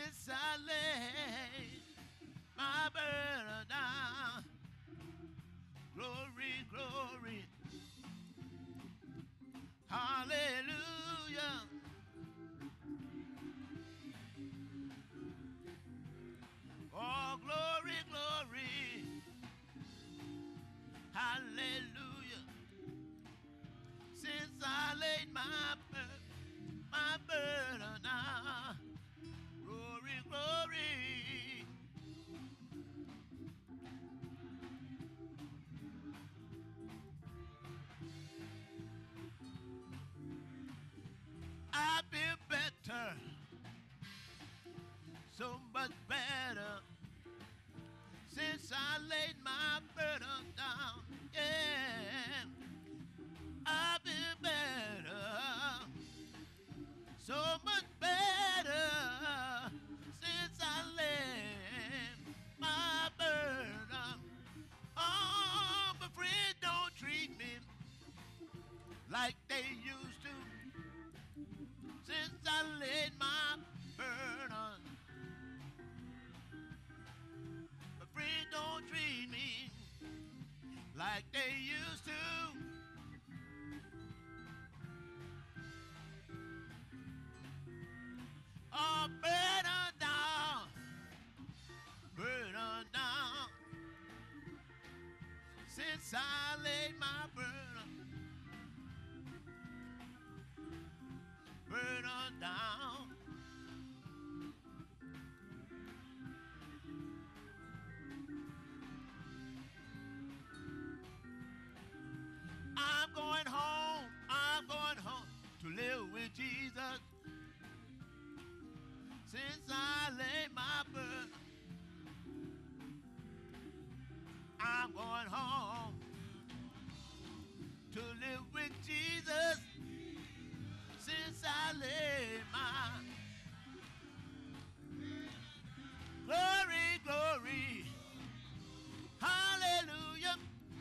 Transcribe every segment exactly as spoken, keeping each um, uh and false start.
since I laid my burden down. Glory, glory, hallelujah. Oh, glory, glory, hallelujah. Since I laid my bur- my burden down. Glory, glory. I feel better, so much better, since I laid my burden down. Yeah, I feel better, so much better, since I laid my burden. Oh, but friends don't treat me like they used to, since I laid my burden. My friends don't treat me like they used to. Oh, burden down, burden down, since I laid my burden, burden down. I'm going home, I'm going home to live with Jesus, since I laid my burden. I'm going home to live with Jesus, since I laid my glory, glory, hallelujah.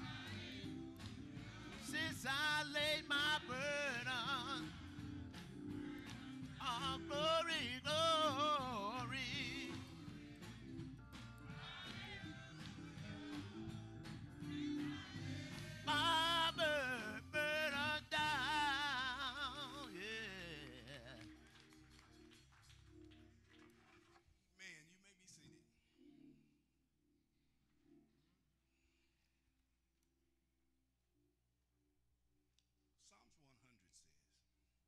Since I laid my burden, oh, glory, glory. My bur- burden down, yeah. Man, you may be seated. Psalms one hundred says,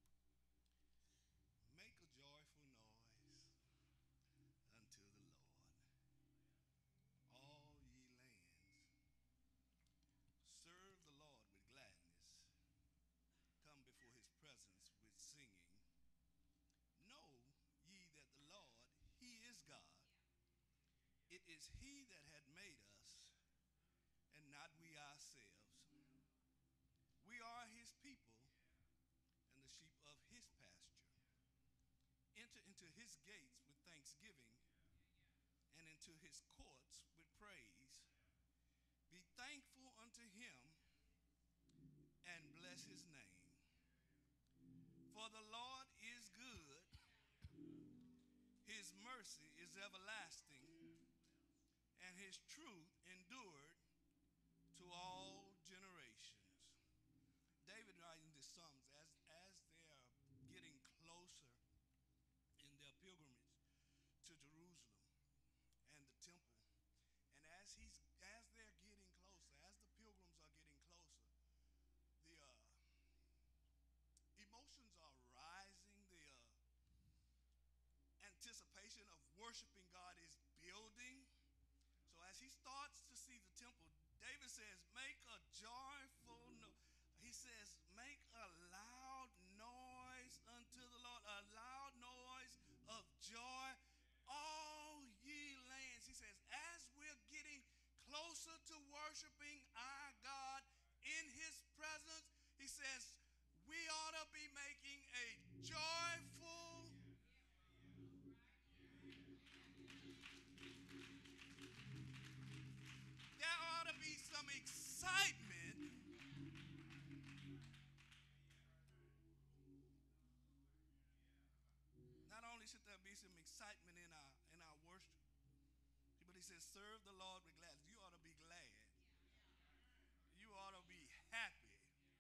make a joyful noise unto the Lord, all ye lands. Serve the Lord with gladness. Come before his presence with singing. Know ye that the Lord, he is God. It is he that had made us, and not we ourselves. We are his people, and the sheep of his pasture. Enter into his gates with thanksgiving, and into his courts with praise. Be thankful unto him, and bless his name. For the Lord is good, his mercy is everlasting, and his truth endured to all generations. David writing the Psalms as, as they are getting closer in their pilgrimage to Jerusalem and the temple. And as he's as they're getting closer, as the pilgrims are getting closer, the uh, emotions are rising. The uh, anticipation of worshiping God is building. So as he starts to see the temple, David says, make a joyful noise. He says, make a loud noise unto the Lord, a loud noise of joy, all ye lands. He says, as we're getting closer to worshiping our God in his presence, he says, we ought to be making a joyful there ought to be some excitement. Not only should there be some excitement in our says, serve the Lord with gladness. You ought to be glad. You ought to be happy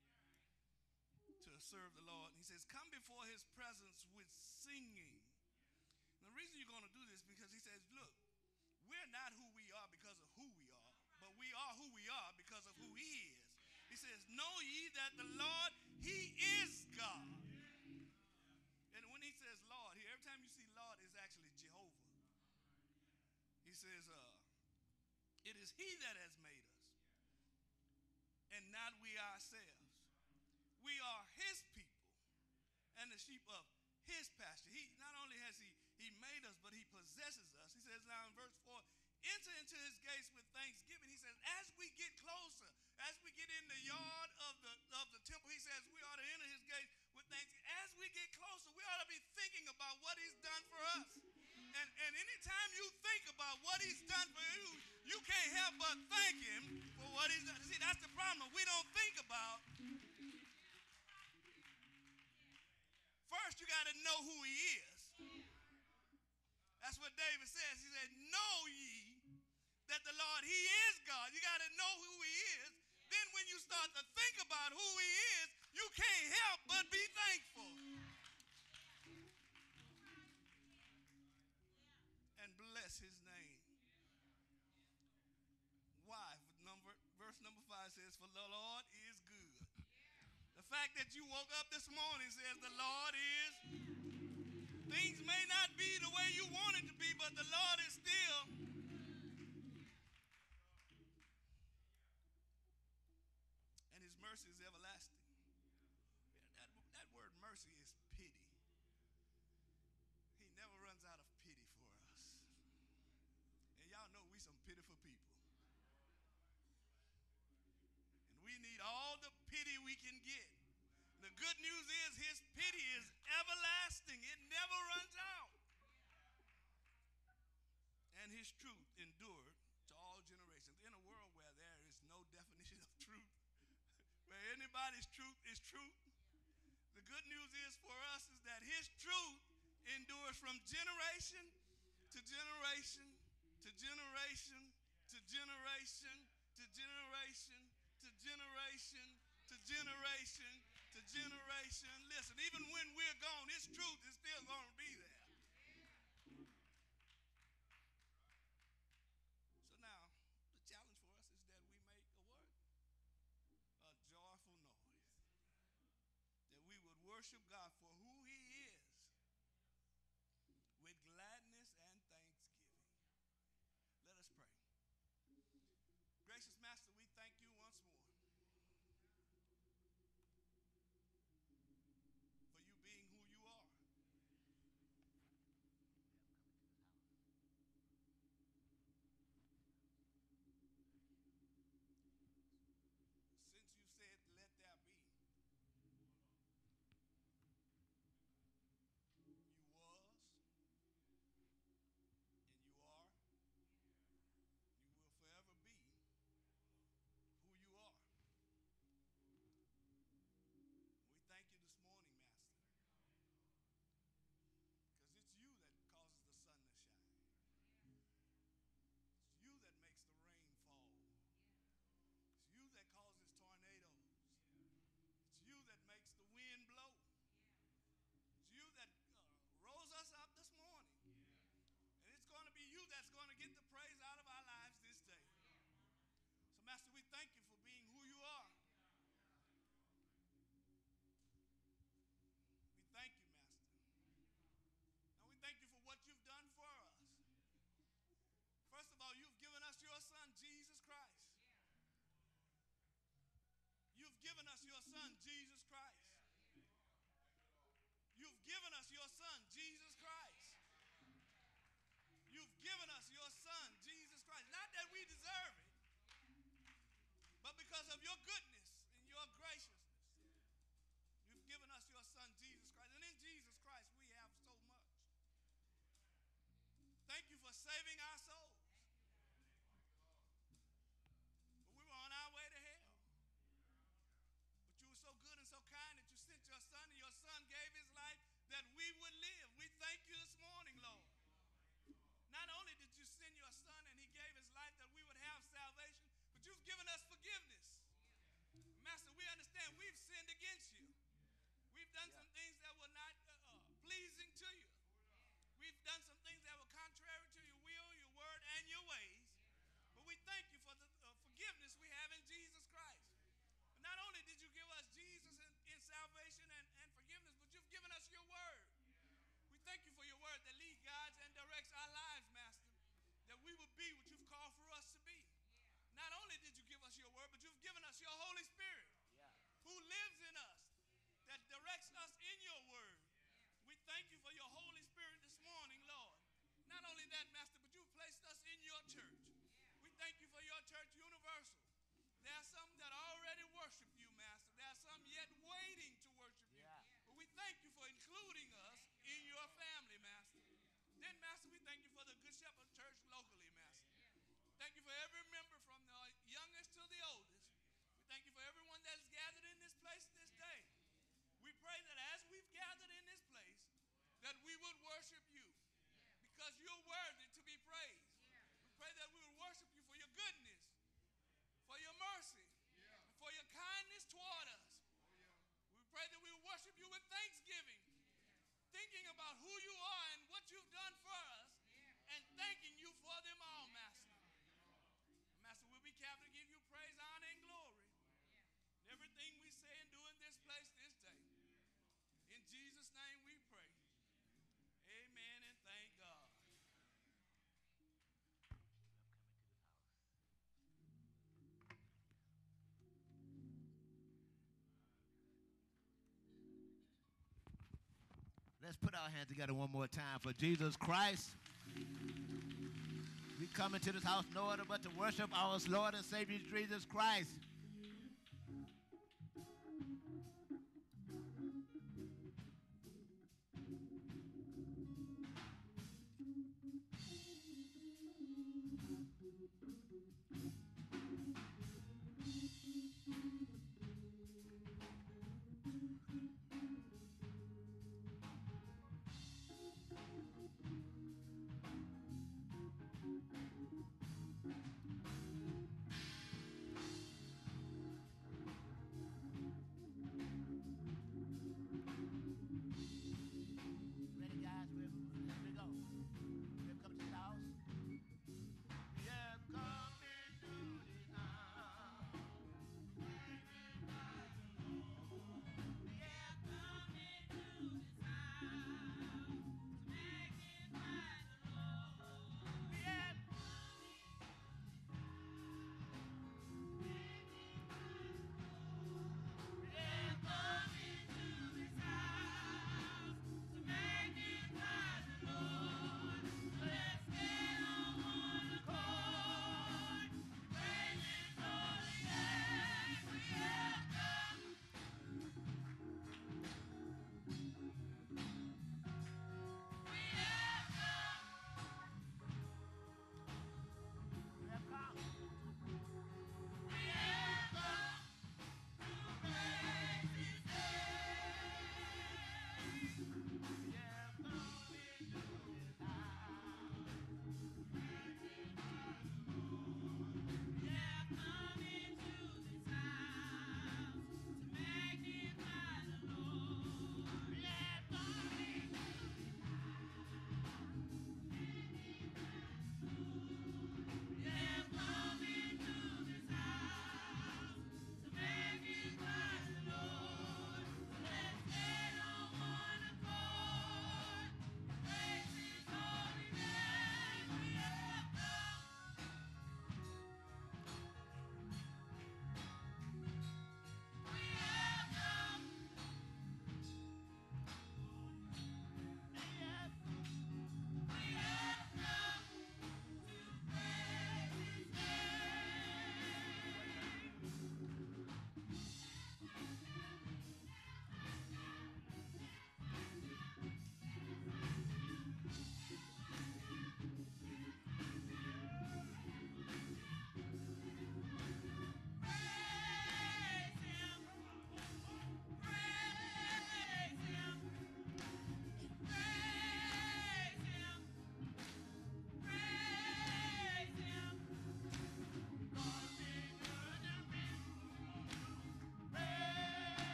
to serve the Lord. He says, come before his presence with singing. And the reason you're going to do this because he says, look, we're not who we are because of who we are, but we are who we are because of who he is. He says, know ye that the Lord, he is God. And when he says Lord here, every time you see Lord, it's actually Jehovah. He says, uh, it is he that has made us, and not we ourselves. We are his people and the sheep of his pasture. He not only has he, he made us, but he possesses us. He says now in verse four, enter into his gates with thanksgiving. He says, as we get closer, as we get in the yard of the of the temple, he says we ought to enter his gates with thanksgiving. As we get closer, we ought to be thinking about what he's done for us. And, and anytime you think about what he's done for you, you can't help but thank him for what he's done. See, that's the problem. We don't think about. First, you got to know who he is. That's what David says. He said, know ye that the Lord, he is God. You got to know who he is. Then when you start to think about who he is, you can't help but be thankful. And bless his name. Why? Number, verse number five says, for the Lord is good. The fact that you woke up this morning says the Lord is. Things may not be the way you want it to be, but the Lord is still. And his mercy is everlasting. That, that word mercy is pity. He never runs out of pity for us. And y'all know we some pitiful people. And we need all the pity we can get. The good news is his pity is everlasting. It never runs out. And his truth endured to all generations. In a world where there is no definition of truth, where anybody's truth is truth, the good news is for us is that his truth endures from generation to generation to generation to generation to generation to generation to generation to generation. Listen, even when we're gone, his truth is still going to be there. So now, the challenge for us is that we make a what? A joyful noise. That we would worship God for who he is with gladness and thanksgiving. Let us pray. Gracious Master, we thank you once more for you being who you are. Since you said, let there be, you was, and you are, you will forever be who you are. We thank you this morning, Master, because it's you that causes the sun to shine. It's you that makes the rain fall. It's you that causes tornadoes. It's you that makes the wind blow. It's you that uh, rose us up this morning. And it's going to be you that's going to get the praise out of our lives this day. So, Master, we thank you for being who you are. We thank you, Master. And we thank you for what you've done for us. First of all, you've given us your son, Jesus Christ. You've given us your son, Jesus Christ. You've given us your son, Jesus Christ. You've given us your son, Jesus Christ. Not that we deserve it, but because of your goodness and your graciousness. You've given us your son, Jesus Christ. And in Jesus Christ, we have so much. Thank you for saving our souls. But we were on our way to hell. But you were so good and so kind that you sent your son, and your son gave his life that we would live. We thank you this morning, Lord. Not only did you send your son and he gave for every member from the youngest to the oldest. We thank you for everyone that is gathered in this place this day. We pray that as we've gathered in this place, that we would worship you because you're worthy to be praised. We pray that we would worship you for your goodness, for your mercy, and for your kindness toward us. We pray that we would worship you with thanksgiving, thinking about who you are and what you've done for us, and thanking you for them all, Master. Master, we'll be careful to give you praise, honor, and glory in everything we say and do in this place this day. In Jesus' name we pray. Amen and thank God. Let's put our hands together one more time for Jesus Christ. We come into this house no other but to worship our Lord and Savior Jesus Christ.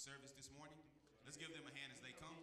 service this morning. Let's give them a hand as they come.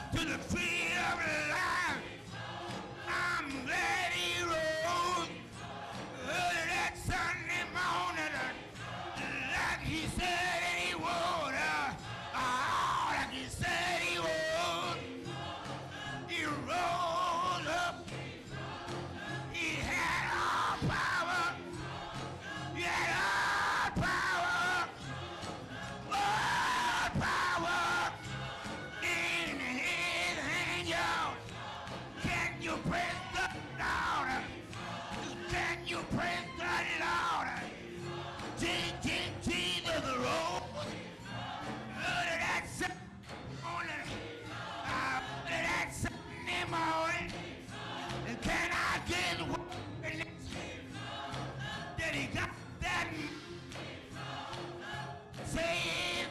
to the tree of life. I'm glad he rose early that Sunday morning, uh, like he said he would. Uh, oh, like he said he would. He rose up. He had all power. He had all power. All power in his hand, y'all. Can you praise the Lord? Can you praise the Lord? King Jesus rose early that Sunday morning. Uh, early that Sunday morning. And can I get witness that he got that saved?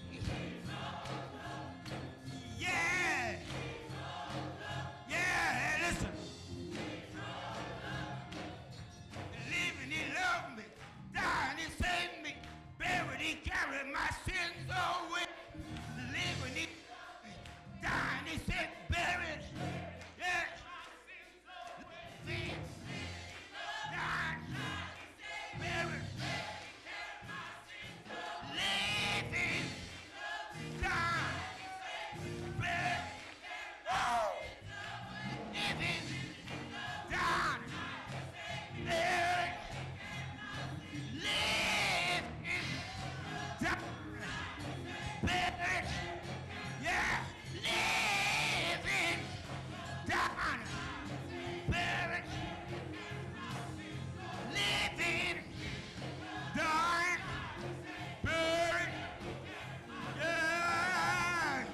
Yeah. Yeah, listen. Living, he loved me. Dying, he saved me. Buried, he carried my sins away. Living, he dying, he said, buried. Yeah. Living, dying, buried. Living, dying, buried. Oh! Living, dying, buried. Living, dying, buried. Yeah, living, dying, buried. Living, dying, buried. Yeah.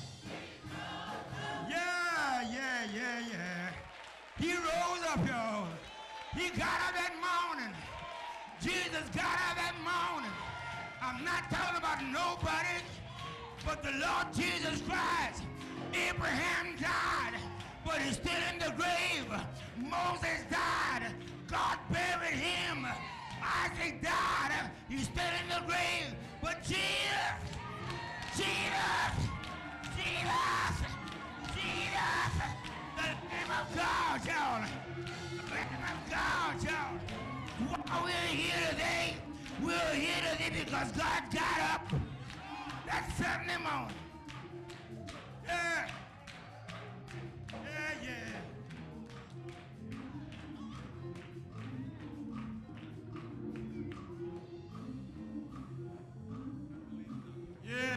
Yeah, yeah, yeah, yeah. He rose up, y'all. He got up that morning. Jesus got up that morning. I'm not talking about nobody but the Lord Jesus Christ. Abraham died, but he's still in the grave. Moses died. God buried him. Isaac died. He's still in the grave. But Jesus, Jesus, Jesus, Jesus, the Lamb of God, y'all. The Lamb of God, y'all. Why we're here today, we're here today because God got up that Sunday morning. Yeah. Yeah, yeah. Yeah.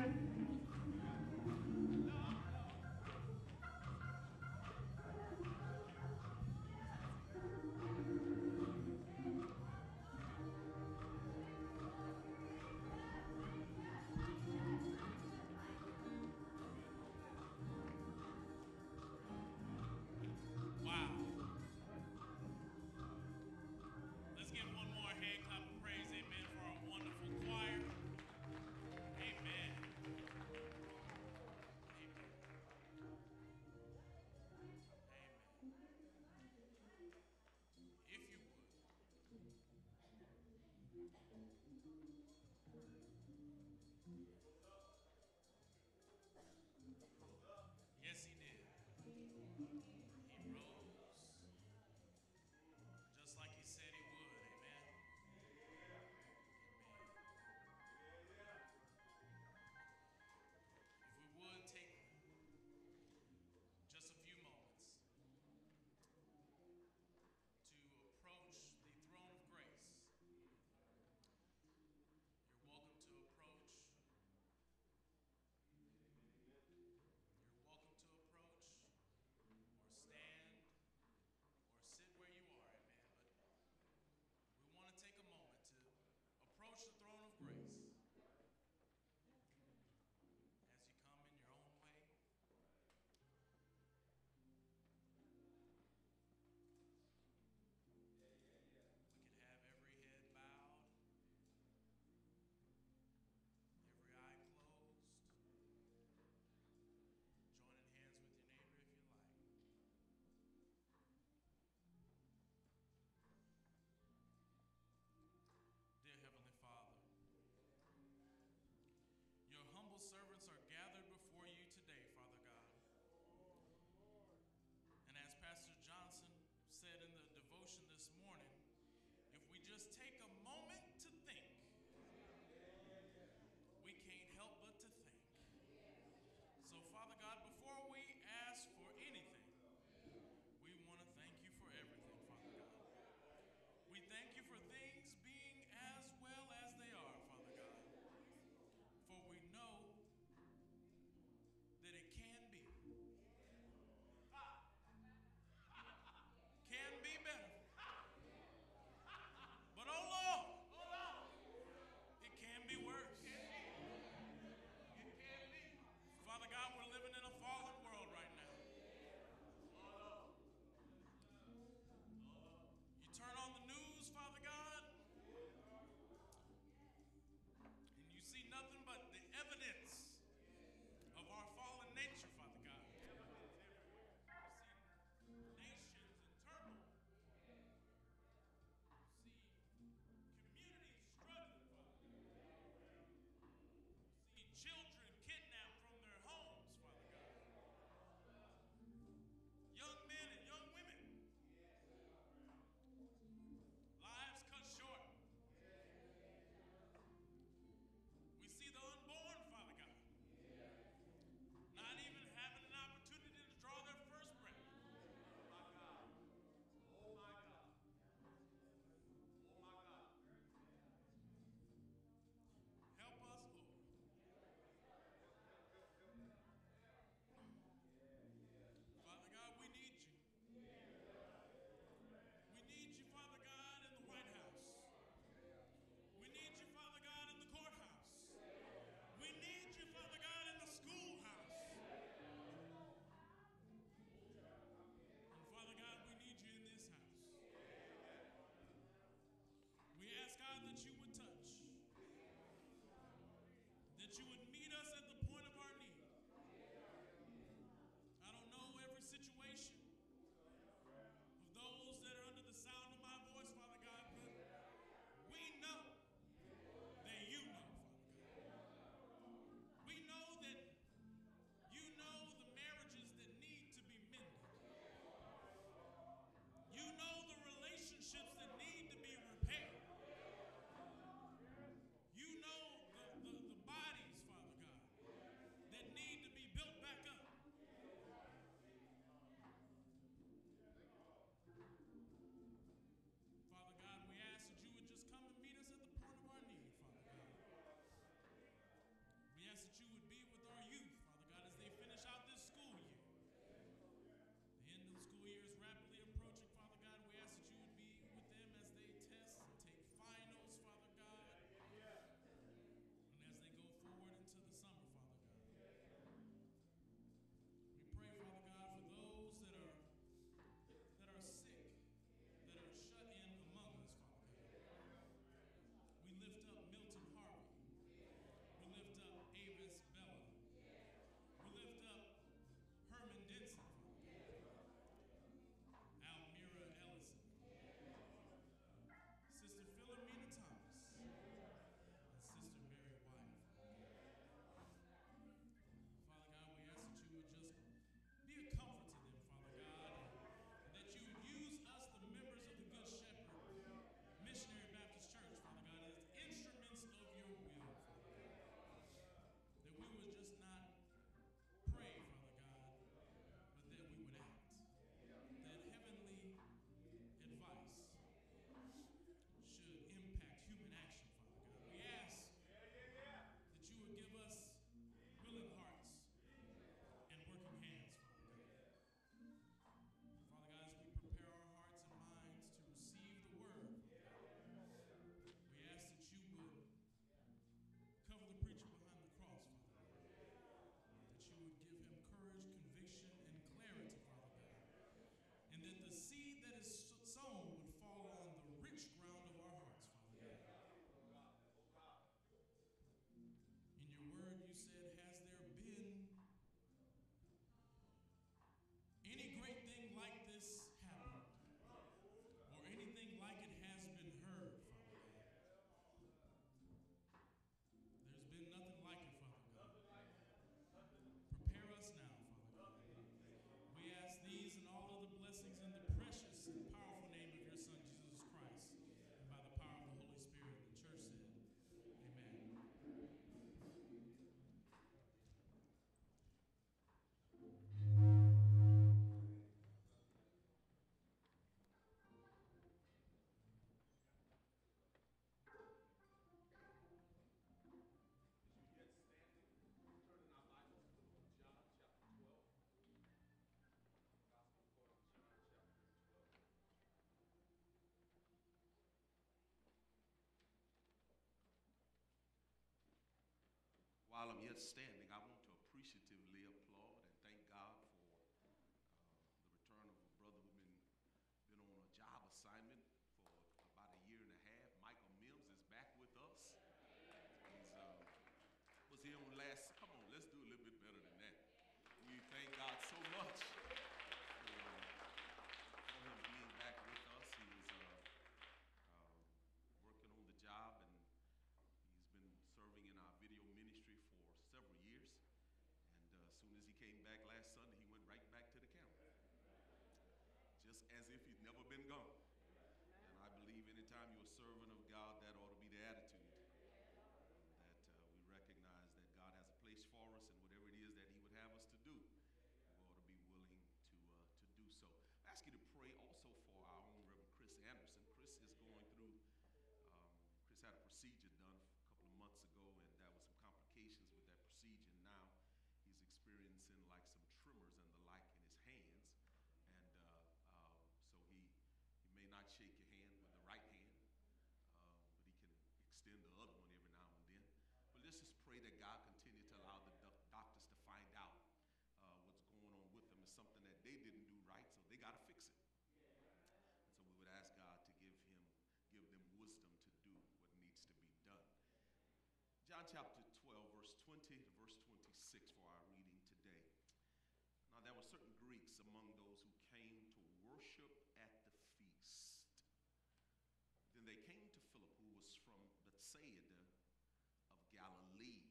that's standing, I want to appreciatively applaud and thank God for uh, the return of a brother who's been, been on a job assignment for about a year and a half. Michael Mims is back with us. He's uh, was here on last, come on, let's do a little bit better than that. We thank God so much for, for him being back with us. He was uh, uh, working on the job, and he's been serving in our video ministry for several years. And uh, as soon as he came back last Sunday, he went right back to the camp, just as if he'd never been gone. And I believe anytime you're a servant of God, that ought to be the attitude. That uh, we recognize that God has a place for us, and whatever it is that he would have us to do, we ought to be willing to, uh, to do so. I ask you to pray also for our own Reverend Chris Anderson. Chris is going through, um, Chris had a procedure done a couple of months ago, and there was some complications with that procedure. Now he's experiencing like some tremors and the like in his hands. And uh, uh, so he, he may not shake your hand with the right hand, uh, but he can extend the other one every now and then. But let's just pray that God continue to allow the doc doctors to find out uh, what's going on with them. It's something that they didn't do right, so they got to fix it. And so we would ask God to give him, give them wisdom to do what needs to be done. John chapter twelve, verse twenty to verse twenty-six for our reading today. Now there were certain Greeks among those who came to worship at the feast. Then they came to Philip, who was from Bethsaida of Galilee,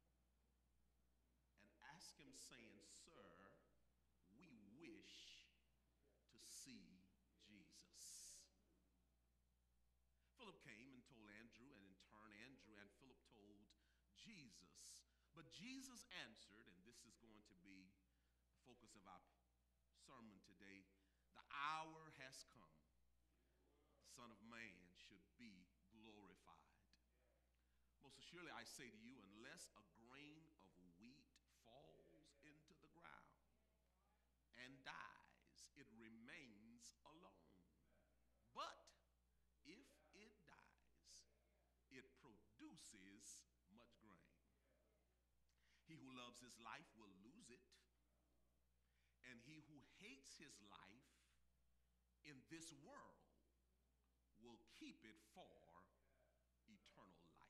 and asked him, saying, Sir, we wish to see Jesus. Philip came and told Andrew, and in turn Andrew and Philip told Jesus. But Jesus answered, and this is going to be the focus of our sermon today, the hour has come. The Son of Man should be glorified. Most assuredly I say to you, unless a grain of wheat falls into the ground and dies, it remains alone. But if it dies, it produces much grain. He who loves his life will lose it, and he who hates his life in this world will keep it for eternal life.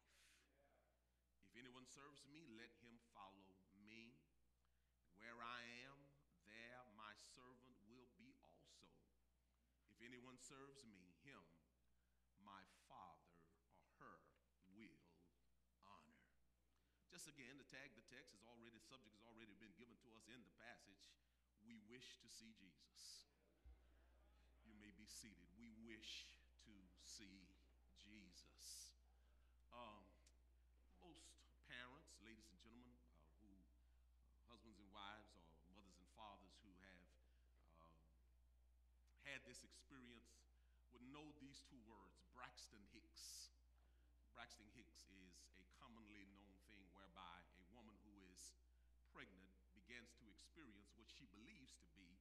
If anyone serves me, let him follow me. Where I am, there my servant will be also. If anyone serves me, him my Father or her will honor. Just again, to tag the text is already, the subject has already been given to us in the passage. We wish to see Jesus. You may be seated. We wish to see Jesus. Um, most parents, ladies and gentlemen, uh, who, uh, husbands and wives, or mothers and fathers who have uh, had this experience would know these two words, Braxton Hicks. Braxton Hicks is a commonly known thing whereby a woman who is pregnant begins to experience what she believes to be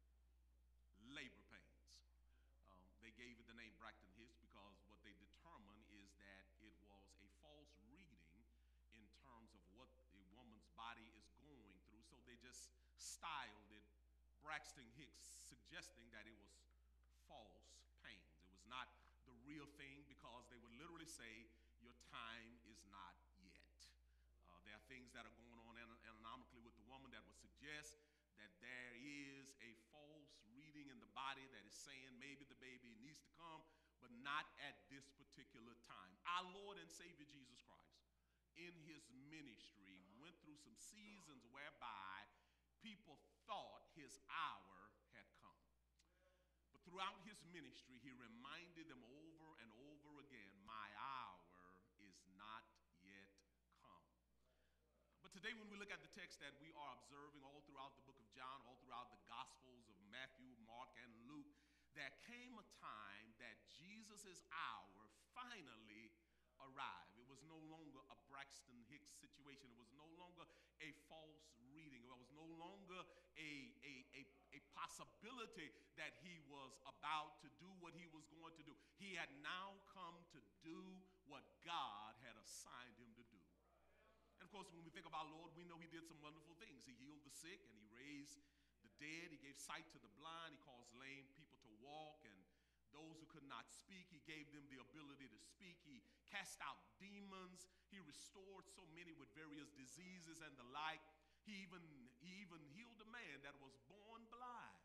labor pains. Um, they gave it the name Braxton Hicks because what they determined is that it was a false reading in terms of what a woman's body is going through. So they just styled it Braxton Hicks, suggesting that it was false pains. It was not the real thing, because they would literally say, your time is not yet. Uh, there are things that are going on anatomically with the woman that would suggest that there is a false reading in the body that is saying maybe the baby needs to come, but not at this particular time. Our Lord and Savior Jesus Christ, in his ministry, went through some seasons whereby people thought his hour had come. But throughout his ministry, he reminded them over and over again, my hour is not yet come. But today when we look at the text that we are observing all throughout the book of John, all throughout the Gospels of Matthew, Mark, and Luke, there came a time that Jesus' hour finally arrived. It was no longer a Braxton Hicks situation. It was no longer a false reading. It was no longer a, a, a, a possibility that he was about to do what he was going to do. He had now come to do what God had assigned him to do. And course, when we think of our Lord, we know he did some wonderful things. He healed the sick and he raised the dead. He gave sight to the blind. He caused lame people to walk, and those who could not speak, he gave them the ability to speak. He cast out demons. He restored so many with various diseases and the like. He even, he even healed a man that was born blind.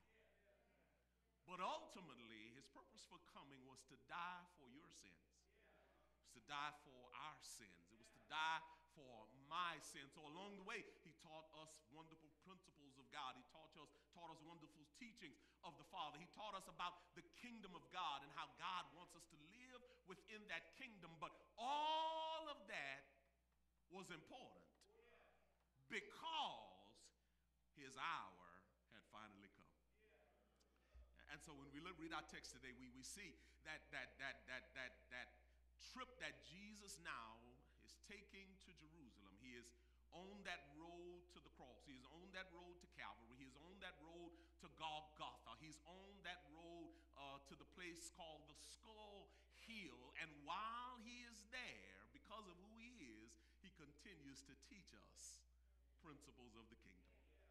But ultimately, his purpose for coming was to die for your sins. It was to die for our sins. It was to die for my sins. So along the way, he taught us wonderful principles of God. He taught us, taught us wonderful teachings of the Father. He taught us about the kingdom of God and how God wants us to live within that kingdom. But all of that was important because his hour had finally come. And so when we look, read our text today, we, we see that, that, that, that, that, that trip that Jesus now is taking to Jerusalem. He is on that road to the cross. He is on that road to Calvary. He is on that road to Golgotha. He's on that road uh, to the place called the Skull Hill. And while he is there, because of who he is, he continues to teach us principles of the kingdom.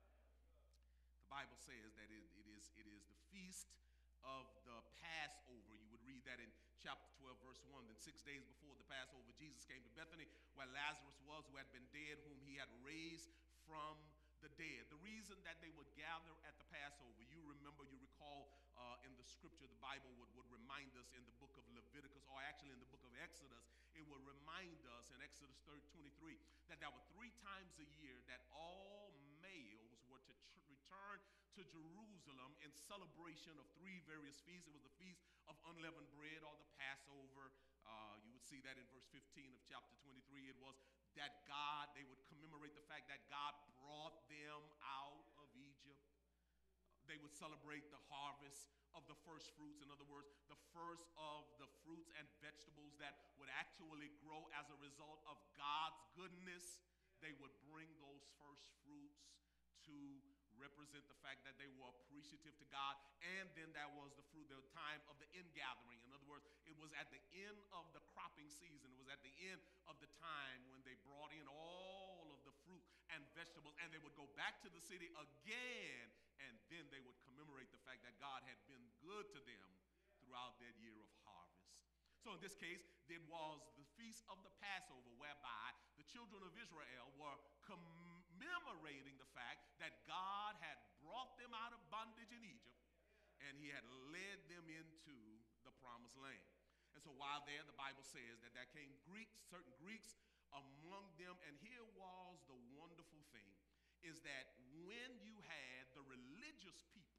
The Bible says that it, it is it is the feast of the Passover. You would read that in chapter twelve, verse one. Then six days before the Passover, Jesus came to Bethany, where Lazarus was, who had been dead, whom he had raised from the dead. The reason that they would gather at the Passover, you remember, you recall uh, in the scripture, the Bible would, would remind us in the book of Leviticus, or actually in the book of Exodus, it would remind us in Exodus twenty-three that there were three times a year that all males were to tr- return to Jerusalem in celebration of three various feasts. It was the Feast of Unleavened Bread, or the Passover. Uh, you would see that in verse fifteen of chapter twenty-three. It was that God, they would commemorate the fact that God brought them out of Egypt. They would celebrate the harvest of the first fruits. In other words, the first of the fruits and vegetables that would actually grow as a result of God's goodness. They would bring those first fruits to represent the fact that they were appreciative to God. And then that was the fruit, the time of the ingathering. In other words, it was at the end of the cropping season. It was at the end of the time when they brought in all of the fruit and vegetables, and they would go back to the city again, and then they would commemorate the fact that God had been good to them throughout that year of harvest. So in this case, it was the Feast of the Passover, whereby the children of Israel were commemorating the fact that God had brought them out of bondage in Egypt, and he had led them into the promised land. And so while there, the Bible says that there came Greeks, certain Greeks among them, and here was the wonderful thing, is that when you had the religious people,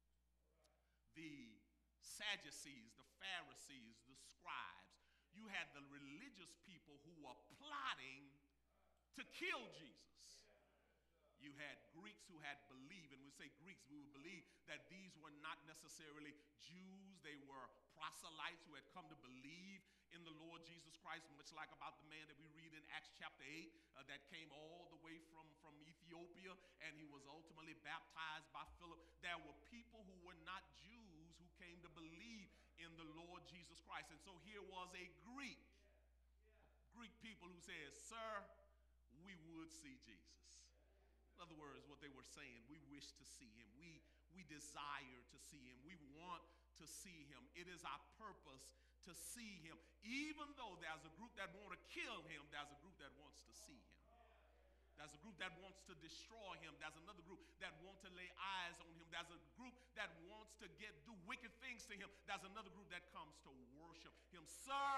the Sadducees, the Pharisees, the scribes, you had the religious people who were plotting to kill Jesus. You had Greeks who had believed, and we say Greeks, we would believe that these were not necessarily Jews. They were proselytes who had come to believe in the Lord Jesus Christ, much like about the man that we read in Acts chapter eight uh, that came all the way from, from Ethiopia, and he was ultimately baptized by Philip. There were people who were not Jews who came to believe in the Lord Jesus Christ. And so here was a Greek, Greek people who said, "Sir, we would see Jesus." In other words, what they were saying, we wish to see him. We, we desire to see him. We want to see him. It is our purpose to see him. Even though there's a group that want to kill him, there's a group that wants to see him. There's a group that wants to destroy him. There's another group that wants to lay eyes on him. There's a group that wants to get do wicked things to him. There's another group that comes to worship him. Sir,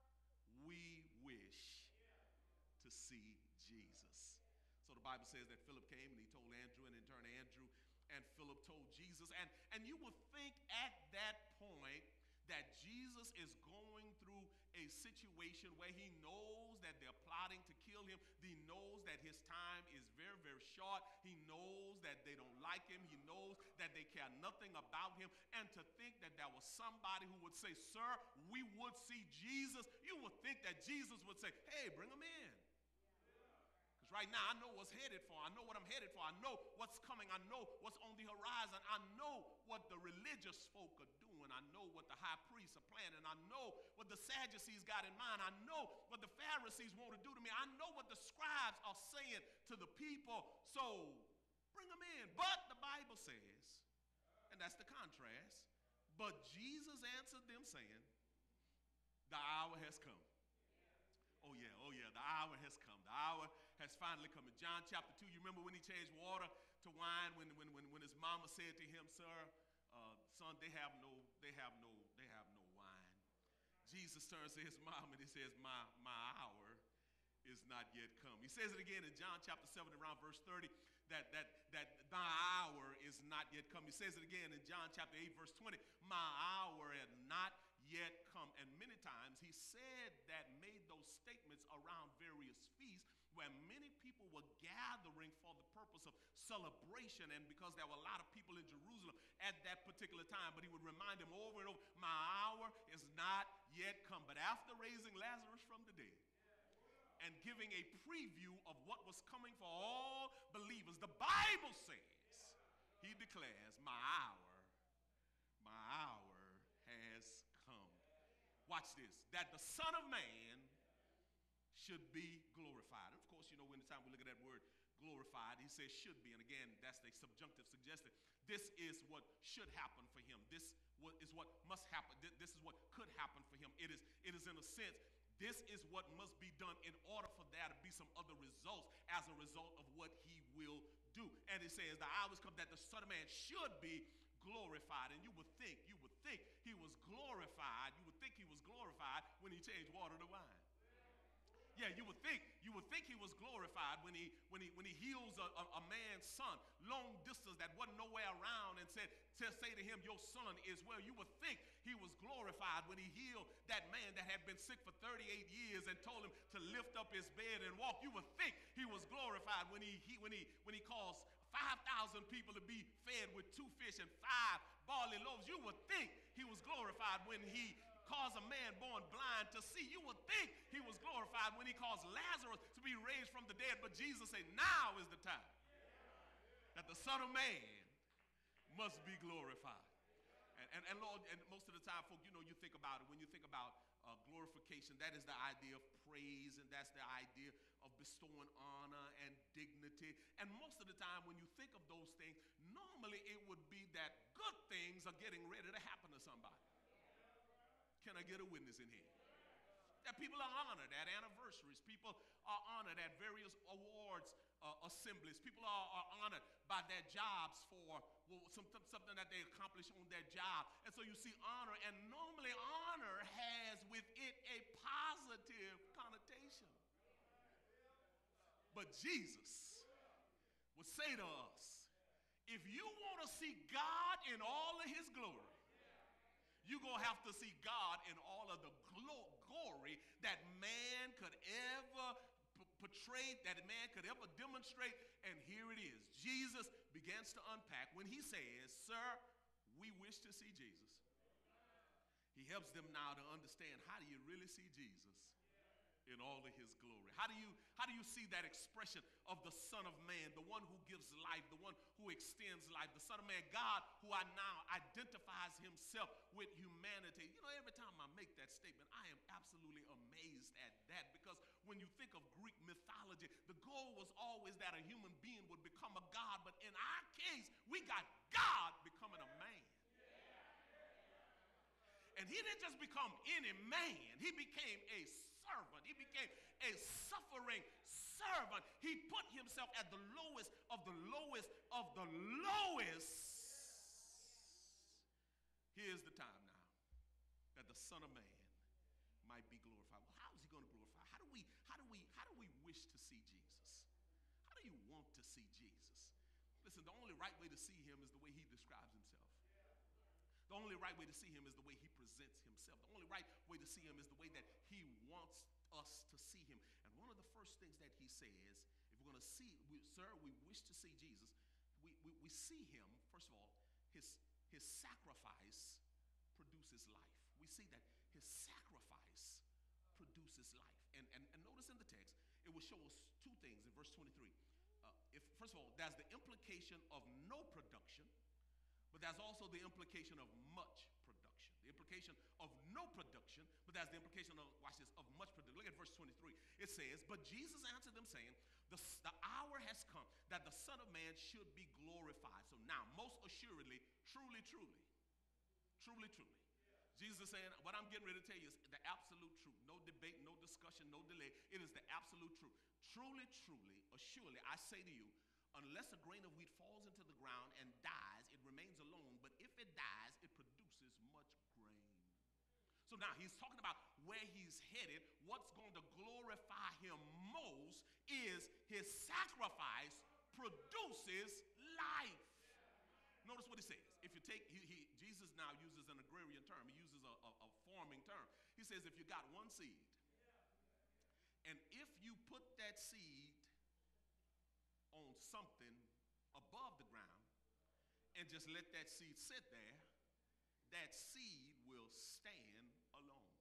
we wish to see Jesus. So the Bible says that Philip came and he told Andrew, and in turn Andrew and Philip told Jesus. And, and you would think at that point that Jesus is going through a situation where he knows that they're plotting to kill him. He knows that his time is very, very short. He knows that they don't like him. He knows that they care nothing about him. And to think that there was somebody who would say, "Sir, we would see Jesus," you would think that Jesus would say, "Hey, bring him in." Right now, I know what's headed for. I know what I'm headed for. I know what's coming. I know what's on the horizon. I know what the religious folk are doing. I I know what the high priests are planning. I know what the Sadducees got in mind. I know what the Pharisees want to do to me. I know what the scribes are saying to the people. So bring them in. But the Bible says, and that's the contrast, but Jesus answered them saying, the hour has come. Oh yeah, oh yeah, the hour has come. The hour has finally come. In John chapter two, you remember when he changed water to wine, when when when, when his mama said to him, sir, uh, son, they have no, they have no, they have no wine. Jesus turns to his mom and he says, my, my hour is not yet come. He says it again in John chapter seven, around verse thirty, that that that thy hour is not yet come. He says it again in John chapter eight, verse twenty, my hour had not yet come. And many times he said that, made those statements around various feasts where many people were gathering for the purpose of celebration, and because there were a lot of people in Jerusalem at that particular time. But he would remind them over and over, my hour is not yet come. But after raising Lazarus from the dead and giving a preview of what was coming for all believers, the Bible says, he declares, my hour, my hour has come. Watch this, that the Son of Man should be glorified. And of course, you know, anytime we look at that word glorified, he says should be. And again, that's the subjunctive suggested. This is what should happen for him. This is what must happen. This is what could happen for him. It is, it is in a sense, this is what must be done in order for there to be some other results as a result of what he will do. And it says the hours come that the Son of Man should be glorified. And you would think, you would think he was glorified. You would think he was glorified when he changed water to wine. Yeah, you would think, you would think he was glorified when he when he when he heals a, a, a man's son, long distance that wasn't nowhere around, and said to say to him, your son is well. You would think he was glorified when he healed that man that had been sick for thirty-eight years and told him to lift up his bed and walk. You would think he was glorified when he, he when he when he caused five thousand people to be fed with two fish and five barley loaves. You would think he was glorified when he caused a man born blind to see. You would think he was glorified when he caused Lazarus to be raised from the dead. But Jesus said, now is the time that the Son of Man must be glorified. And, and, and Lord, and most of the time, folk, you know, you think about it. When you think about uh, glorification, that is the idea of praise, and that's the idea of bestowing honor and dignity. And most of the time, when you think of those things, normally it would be that good things are getting ready to happen to somebody. Can I get a witness in here? That people are honored at anniversaries. People are honored at various awards uh, assemblies. People are, are honored by their jobs for well, something, something that they accomplish on their job. And so you see honor, and normally honor has with it a positive connotation. But Jesus would say to us, if you want to see God in all of his glory, you're going to have to see God in all of the glo- glory that man could ever p- portray, that man could ever demonstrate. And here it is. Jesus begins to unpack when he says, sir, we wish to see Jesus. He helps them now to understand, how do you really see Jesus in all of his glory? How do you how do you see that expression of the Son of Man, the one who gives life, the one who extends life, the Son of Man, God, who I now identifies himself with humanity? You know, every time I make that statement, I am absolutely amazed at that, because when you think of Greek mythology, the goal was always that a human being would become a god, but in our case, we got God becoming a man. And he didn't just become any man, he became a servant. He became a suffering servant. He put himself at the lowest of the lowest of the lowest. Here's the time now that the Son of Man might be glorified. Well, how is he going to glorify? How do we, how do we, how do we wish to see Jesus? How do you want to see Jesus? Listen, the only right way to see him is the way he describes himself. The only right way to see him is the way he presents himself. The only right way to see him is the way that he wants us to see him. And one of the first things that he says, if we're going to see, we, sir, we wish to see Jesus, we, we, we see him, first of all, his, his sacrifice produces life. We see that his sacrifice produces life. And, and, and notice in the text, it will show us two things in verse twenty-three. Uh, if, first of all, there's the implication of no production, but there's also the implication of much production. The implication of no production, but that's the implication of, watch this, of much production. Look at verse twenty-three. It says, but Jesus answered them saying, the, the hour has come that the Son of Man should be glorified. So now, most assuredly, truly, truly, truly, truly. Jesus is saying, what I'm getting ready to tell you is the absolute truth. No debate, no discussion, no delay. It is the absolute truth. Truly, truly, assuredly, I say to you, unless a grain of wheat falls into the ground and dies, it remains alone. But if it dies, it produces much grain. So now he's talking about where he's headed. What's going to glorify him most is his sacrifice produces life. Notice what he says. If you take, he, he, Jesus now uses an agrarian term. He uses a, a, a farming term. He says if you got one seed, and if you put that seed on something above the ground and just let that seed sit there, that seed will stand alone.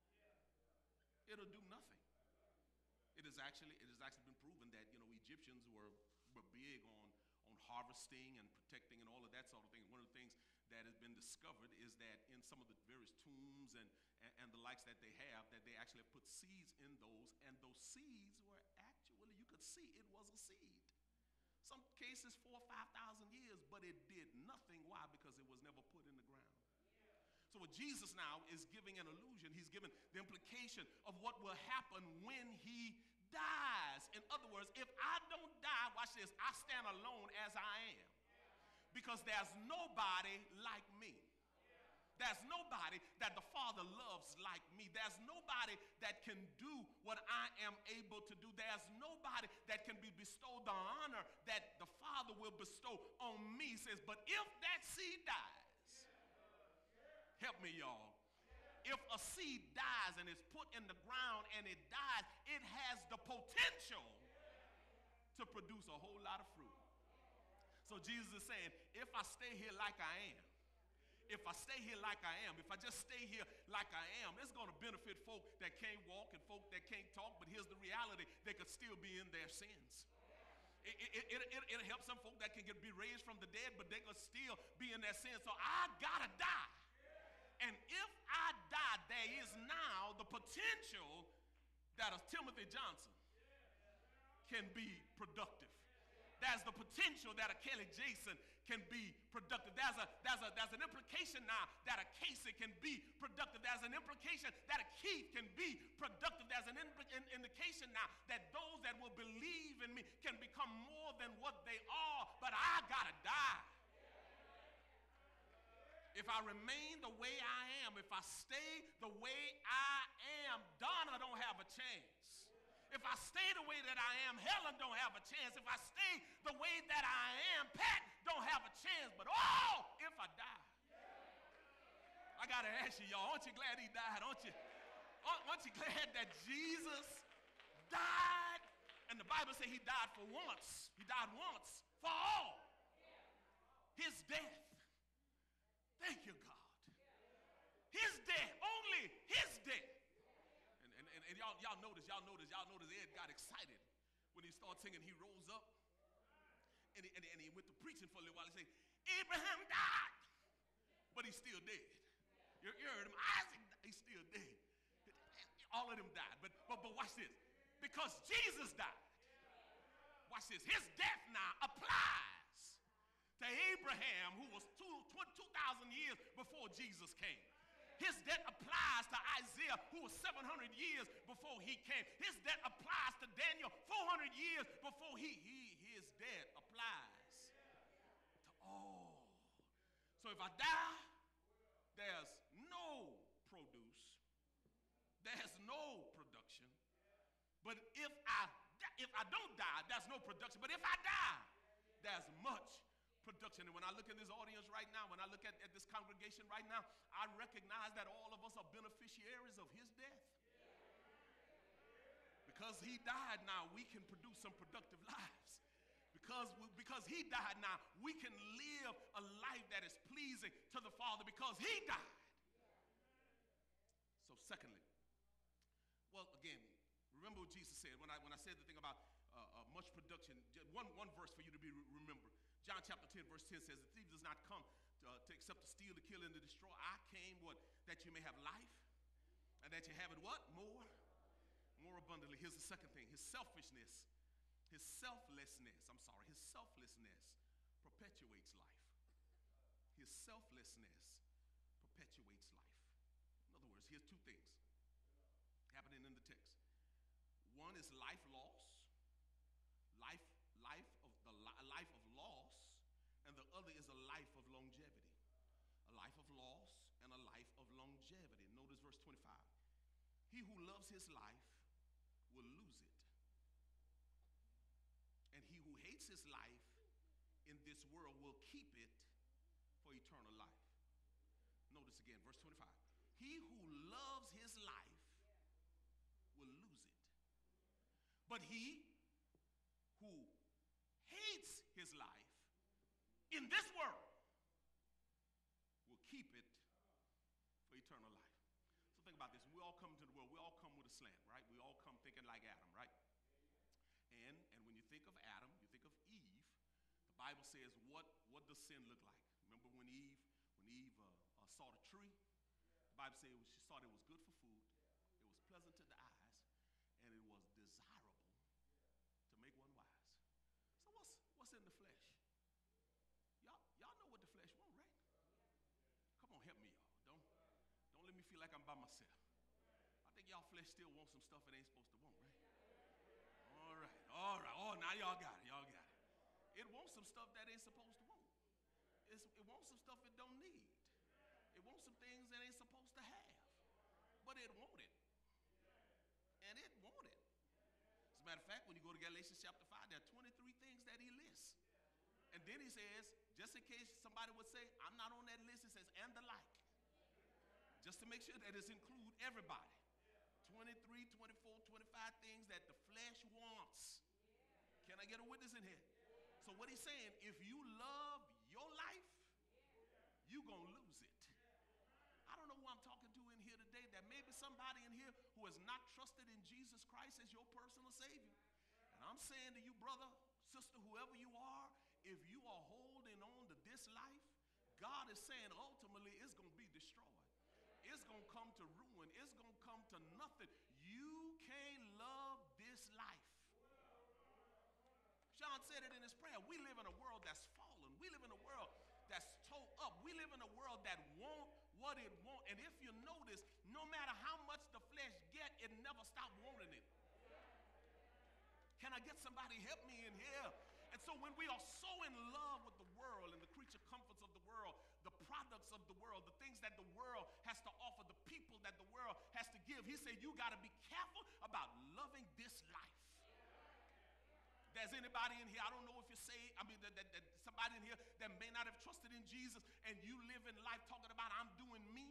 It'll do nothing. It is actually, it has actually been proven that, you know, Egyptians were, were big on on harvesting and protecting and all of that sort of thing. One of the things that has been discovered is that in some of the various tombs and, and, and the likes that they have, that they actually have put seeds in those, and those seeds were actually, you could see it was a seed. Some cases four or five thousand years, but it did nothing. Why? Because it was never put in the ground. So what Jesus now is giving an illusion, he's giving the implication of what will happen when he dies. In other words, if I don't die, watch this, I stand alone as I am. Because there's nobody like me. There's nobody that the Father loves like me. There's nobody that can do what I am able to do. There's nobody that can be bestowed the honor that the Father will bestow on me. He says, but if that seed dies, help me, y'all. If a seed dies and is put in the ground and it dies, it has the potential to produce a whole lot of fruit. So Jesus is saying, if I stay here like I am, if I stay here like I am, if I just stay here like I am, it's going to benefit folk that can't walk and folk that can't talk, but here's the reality, they could still be in their sins. It, it, it, it, it'll help some folk that can get, be raised from the dead, but they could still be in their sins. So I gotta die. And if I die, there is now the potential that a Timothy Johnson can be productive. There's the potential that a Kelly Jason can be productive. There's a there's a there's an implication now that a Casey can be productive. There's an implication that a Keith can be productive. There's an in, in, indication now that those that will believe in me can become more than what they are. But I gotta die. If I remain the way I am, if I stay the way I am, Donna don't have a chance. If I stay the way that I am, Helen don't have a chance. If I stay the way that I am, Pat don't have a chance. But oh, if I die. I got to ask you, y'all, aren't you glad he died? Aren't you, aren't you glad that Jesus died? And the Bible says he died for once. He died once for all. His death. Thank you, God. His death, only his death. And, and, and, and y'all, y'all notice, y'all notice, y'all notice Ed got excited when he started singing. He rose up and he, and he, and he went to preaching for a little while. He said, Abraham died, but he's still dead. You, you heard him, Isaac, he's still dead. All of them died, but, but, but watch this. Because Jesus died, watch this, his death now applies to Abraham, who was two thousand years before Jesus came. His debt applies to Isaiah, who was seven hundred years before he came. His debt applies to Daniel, four hundred years before he, he his debt applies to all. So if I die, there's no produce. There's no production. But if I, if I don't die, there's no production. But if I die, there's much production. And when I look at this audience right now, when I look at, at this congregation right now, I recognize that all of us are beneficiaries of his death. Because he died now, we can produce some productive lives. Because, we, because he died now, we can live a life that is pleasing to the Father because he died. So secondly, well, again, remember what Jesus said when I, when I said the thing about uh, uh, much production. One, one verse for you to be remembered. John chapter ten, verse ten says, the thief does not come to, uh, to except to steal, to kill, and to destroy. I came, what? that you may have life, and that you have it what? More? More abundantly. Here's the second thing. His selfishness, his selflessness, I'm sorry, his selflessness perpetuates life. His selflessness perpetuates life. In other words, here's two things happening in the text. One is life loss, life, life of the li- life of loss, and the other is a life of longevity. A life of loss and a life of longevity. Notice verse twenty-five. He who loves his life will lose it. And he who hates his life in this world will keep it for eternal life. Notice again, verse twenty-five. He who loves his life will lose it. But he who hates his life in this world will keep it for eternal life. So think about this. We all come into the world. We all come with a slant, right? We all come thinking like Adam, right? And and when you think of Adam, you think of Eve. The Bible says, what, what does sin look like? Remember when Eve, when Eve uh, uh, saw the tree? The Bible says she thought it was good for food. It was pleasant to the eyes, and it was desirable to make one wise. So what's what's in the flesh? Y'all, y'all know what the flesh want, right? Come on, help me, y'all. Don't, don't let me feel like I'm by myself. I think y'all flesh still wants some stuff it ain't supposed to want, right? All right, all right. Oh, now y'all got it. Y'all got it. It wants some stuff that ain't supposed to want. It's, it wants some stuff it don't need. It wants some things that ain't supposed to have. But it want it. And it want it. As a matter of fact, when you go to Galatians chapter five, there are twenty-three things that he lists. And then he says, just in case somebody would say, I'm not on that list, he says, and the like. Just to make sure that it's include everybody. twenty-three, twenty-four, twenty-five things that the flesh wants. Can I get a witness in here? So what he's saying, if you love your life, you're going to lose it. I don't know who I'm talking to in here today. That may be somebody in here who has not trusted in Jesus Christ as your personal Savior. And I'm saying to you, brother, sister, whoever you are, if you are holding on to this life, God is saying ultimately it's going to be destroyed. It's going to come to ruin. It's going to come to nothing. You can't love this life. Sean said it in his prayer. We live in a world that's fallen. We live in a world that's tore up. We live in a world that want what it wants. And if you notice, no matter how much the flesh get, it never stop wanting it. Can I get somebody help me in here? And so when we are so in love with the world and the creature comforts of the world, the products of the world, the things that the world has to offer, the people that the world has to give, he said you got to be careful about loving this life. There's anybody in here, I don't know if you're saved, I mean, that, that, that somebody in here that may not have trusted in Jesus, and you live in life talking about I'm doing me.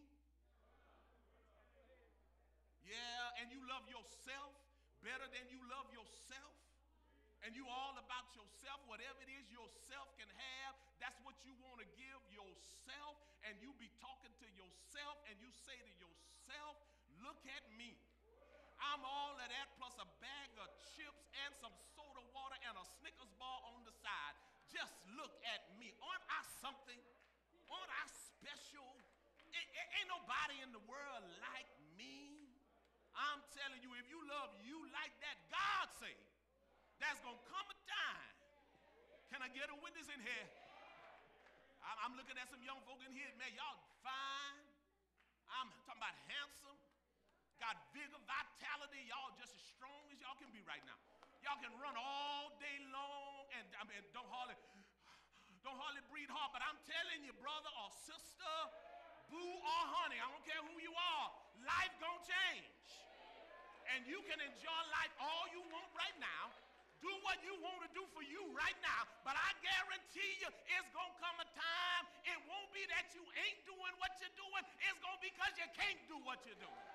Yeah, and you love yourself better than you love yourself. And you all about yourself, whatever it is yourself can have, that's what you want to give yourself. And you be talking to yourself and you say to yourself, look at me. I'm all of that plus a bag of chips and some soda water and a Snickers bar on the side. Just look at me. Aren't I something? Aren't I special? A- a- ain't nobody in the world like me. I'm telling you, if you love you like that, God say, there's going to come a time. Can I get a witness in here? I'm looking at some young folk in here. Man, y'all fine. I'm talking about handsome. Got vigor, vitality. Y'all just as strong as y'all can be right now. Y'all can run all day long and I mean, don't hardly, don't hardly breathe hard. But I'm telling you, brother or sister, boo or honey, I don't care who you are, life gonna change. And you can enjoy life all you want right now. Do what you want to do for you right now, but I guarantee you it's going to come a time, it won't be that you ain't doing what you're doing, it's going to be because you can't do what you're doing.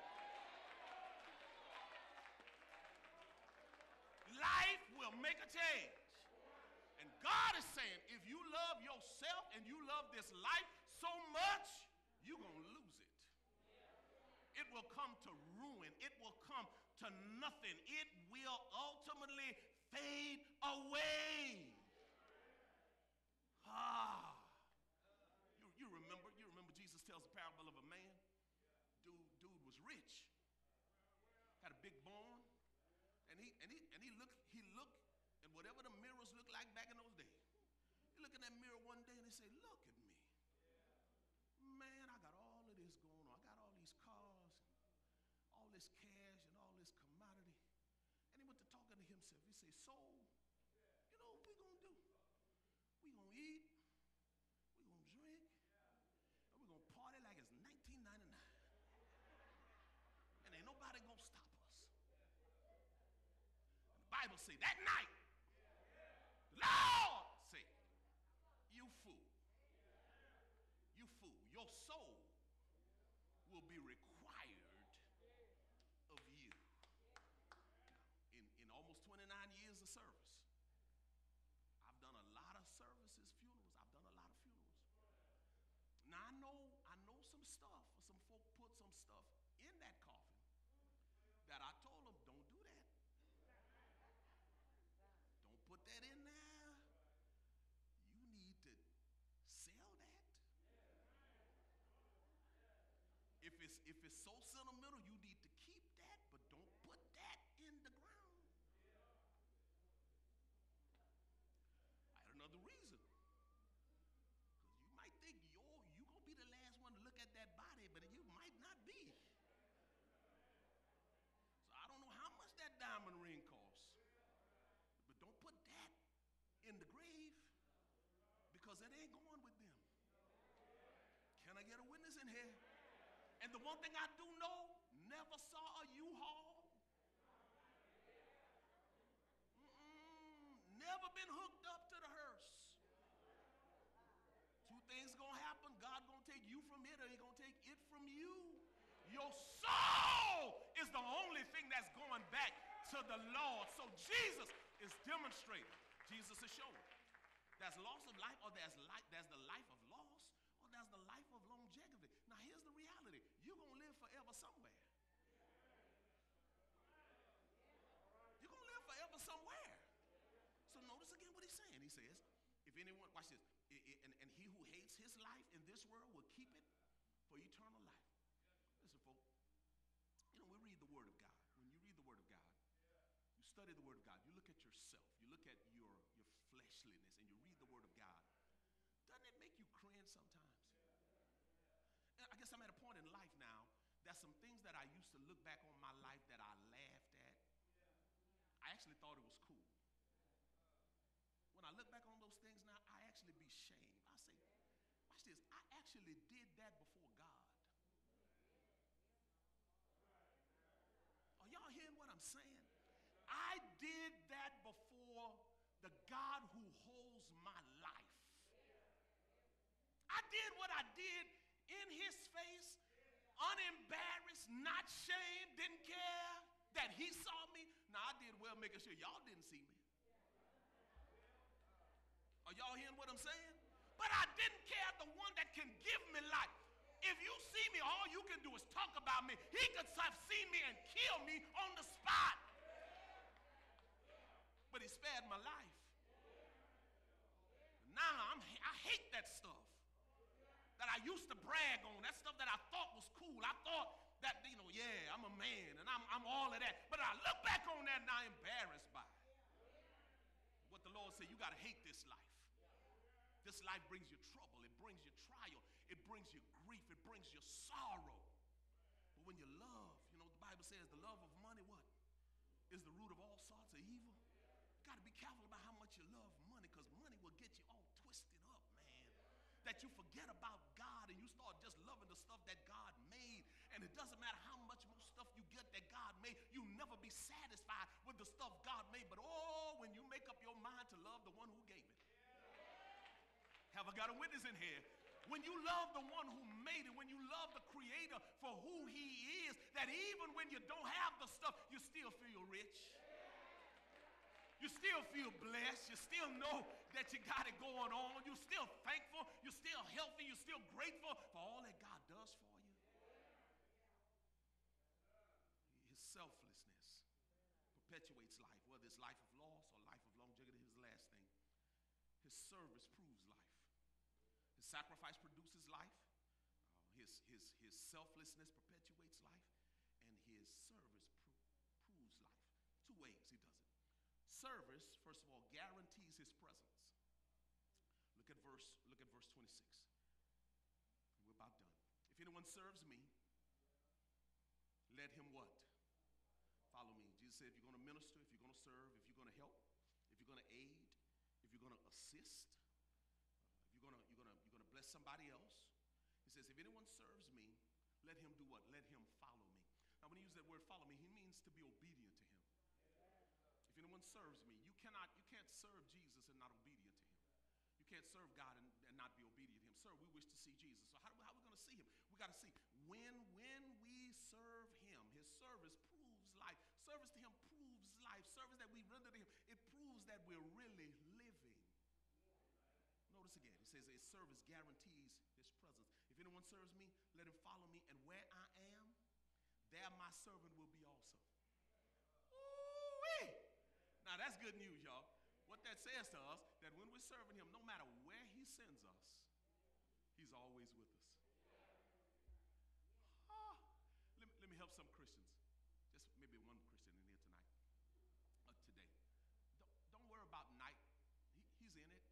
Life will make a change. And God is saying, if you love yourself and you love this life so much, you're going to lose it. It will come to ruin. It will come to nothing. It will ultimately fade away. Ah. You, you remember, you remember Jesus tells the parable of a man rich, got a big bone, and he and he and he look he look at whatever the mirrors looked like back in those days. He look in that mirror one day and he say, "Look at me, man! I got all of this going on. I got all these cars, and all this cash, and all this commodity." And he went to talking to himself. He said, "Soul, you know what we gonna do? We gonna eat, we gonna drink, and we gonna party like it's nineteen ninety-nine, and ain't nobody gonna stop us." And the Bible say that night, the Lord said, "You fool, you fool, your soul will be required of you." In, in almost twenty-nine years of service, I've done a lot of services, funerals. I've done a lot of funerals. Now I know, I know some stuff, or some folk put some stuff in that coffin that I told them, don't do that. Don't put that in there. You need to sell that. If it's if it's so sentimental, you need to keep that, but don't put that in the ground. I had another reason. Because you might think, yo, you gonna be the last one to look at that body, but you might not be. So I don't know how much that diamond ring costs. But don't put that in the grave, because it ain't going with them. Can I get a witness in here? And the one thing I do know, never saw a U-Haul. Mm-mm, never been hooked up to the hearse. Two things gonna happen. God gonna take you from it, or he gonna take it from you. Your soul is the only thing that's going back to the Lord. So Jesus is demonstrating. Jesus is showing. There's loss of life, or there's life, there's the life of loss, or there's the life of longevity. Now here's the reality. You're going to live forever somewhere. You're going to live forever somewhere. So notice again what he's saying. He says, if anyone, watch this, it, it, and, and he who hates his life in this world will keep it for eternal life. Listen, folks, you know, we read the Word of God. When you read the Word of God, you study the Word of God, you look at yourself, you look at your, your fleshliness, and you read the Word of God. Doesn't it make you cringe sometimes? I guess I'm at a point in life now, there's some things that I used to look back on my life that I laughed at. I actually thought it was cool. When I look back on those things now, I actually be shamed. I say, watch this, I actually did that before God. Are y'all hearing what I'm saying? I did that before the God who holds my life. I did what I did in his face, unembarrassed, not shamed, didn't care that he saw me. Now I did well making sure y'all didn't see me. Are y'all hearing what I'm saying? But I didn't care the one that can give me life. If you see me, all you can do is talk about me. He could have seen me and kill me on the spot. But he spared my life. Now I'm, I hate that stuff that I used to brag on, that stuff that I thought was cool. I thought that, you know, yeah, I'm a man and I'm, I'm all of that. But I look back on that and I'm embarrassed by it. What the Lord said, you got to hate this life. This life brings you trouble. It brings you trial. It brings you grief. It brings you sorrow. But when you love, you know, the Bible says the love of money, what? Is the root of all sorts of evil. You got to be careful about how much you love money, because money will get you all twisted up, man. That you forget about God and you start just loving the stuff that God made. And it doesn't matter how much more stuff you get that God made, you'll never be satisfied with the stuff God made. But oh, when you make up your mind to love the one who gave it. Have I got a witness in here? When you love the one who made it, when you love the creator for who he is, that even when you don't have the stuff, you still feel rich. You still feel blessed. You still know that you got it going on. You're still thankful. You're still healthy. You're still grateful for all that God does for you. His selflessness perpetuates life, whether it's life of loss or life of longevity. Here's the last thing. His service proves life. His sacrifice produces life. Uh, his, his, his selflessness perpetuates life. Service, first of all, guarantees his presence. Look at verse, look at verse twenty-six. We're about done. If anyone serves me, let him what? Follow me. Jesus said, if you're going to minister, if you're going to serve, if you're going to help, if you're going to aid, if you're going to assist, uh, if you're going to you're going to you're going to bless somebody else, he says, if anyone serves me, let him do what? Let him follow me. Now, when he uses that word follow me, he means to be obedient to him. If anyone serves me, you cannot, you can't serve Jesus and not obedient to him. You can't serve God and, and not be obedient to him. Sir, we wish to see Jesus. So how, how are we going to see him? We got to see when, when we serve him, his service proves life. Service to him proves life. Service that we render to him, it proves that we're really living. Notice again, he says his service guarantees his presence. If anyone serves me, let him follow me. And where I am, there my servant will be also. Ooh-wee. Now that's good news, y'all. What that says to us, that when we're serving him, no matter where he sends us, he's always with us. Ah, let, me, let me help some Christians. Just maybe one Christian in here tonight, uh, today. Don't, don't worry about night. He, he's in it.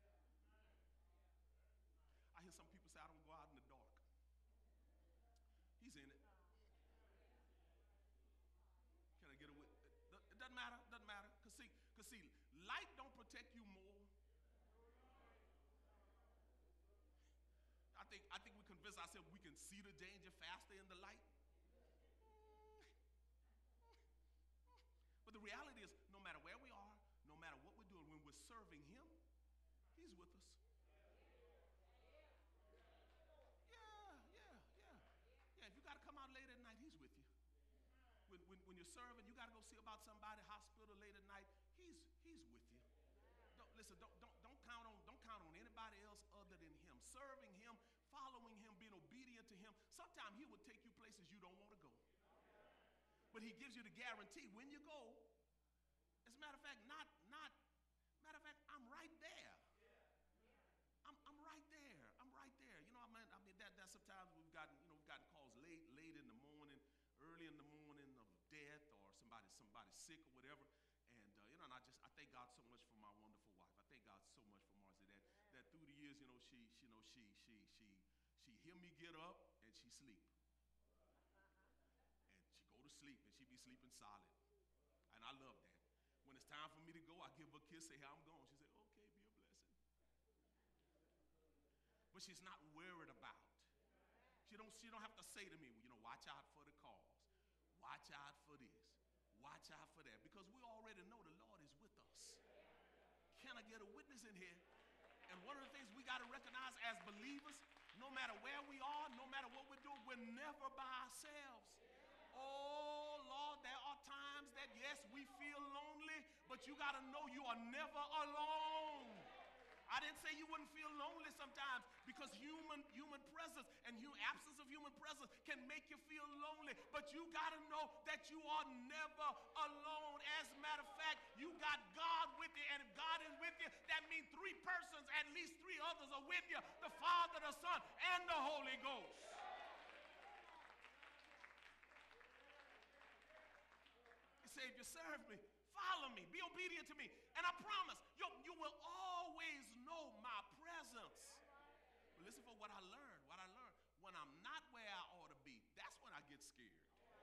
I hear some people say, I don't go out in the dark. He's in it. Can I get a witness? It doesn't matter, doesn't matter. Because see, because see, light don't protect you more. I think, I think we convince ourselves we can see the danger faster in the light. But the reality is, no matter where we are, no matter what we're doing, when we're serving him, he's with us. Yeah, yeah, yeah. Yeah, if you got to come out late at night, he's with you. When, when, when you're serving, you got to go see about somebody hospital late at night. He's he's with you. Don't, listen, don't, don't, don't count on don't count on anybody else other than him. Serving him, following him, being obedient to him. Sometimes he will take you places you don't want to go. But he gives you the guarantee when you go. As a matter of fact, not not matter of fact, I'm right there. I'm I'm right there. I'm right there. You know, I mean, I mean that that sometimes we've gotten you know we've gotten calls late late in the morning. Early in the morning of death or somebody somebody sick or whatever, and uh, you know, and I just I thank God so much for my wonderful wife. I thank God so much for Marcy that that through the years, you know, she, she you know she she she she hear me get up and she sleep, and she go to sleep and she be sleeping solid, and I love that. When it's time for me to go, I give her a kiss, say, "Hey, I'm gone." She say, "Okay, be a blessing." But she's not worried about. She don't, she don't have to say to me, you know, watch out for the calls. Watch out for this. Watch out for that. Because we already know the Lord is with us. Can I get a witness in here? And one of the things we got to recognize as believers, no matter where we are, no matter what we're doing, we're never by ourselves. Oh, Lord, there are times that, yes, we feel lonely, but you got to know you are never alone. I didn't say you wouldn't feel lonely sometimes, because human human presence and human absence of human presence can make you feel lonely. But you got to know that you are never alone. As a matter of fact, you got God with you. And if God is with you, that means three persons, at least three others are with you. The Father, the Son, and the Holy Ghost. He said, if you serve me, follow me, be obedient to me, and I promise you, you will always know my presence. But listen for what I learned, what I learned. When I'm not where I ought to be, that's when I get scared.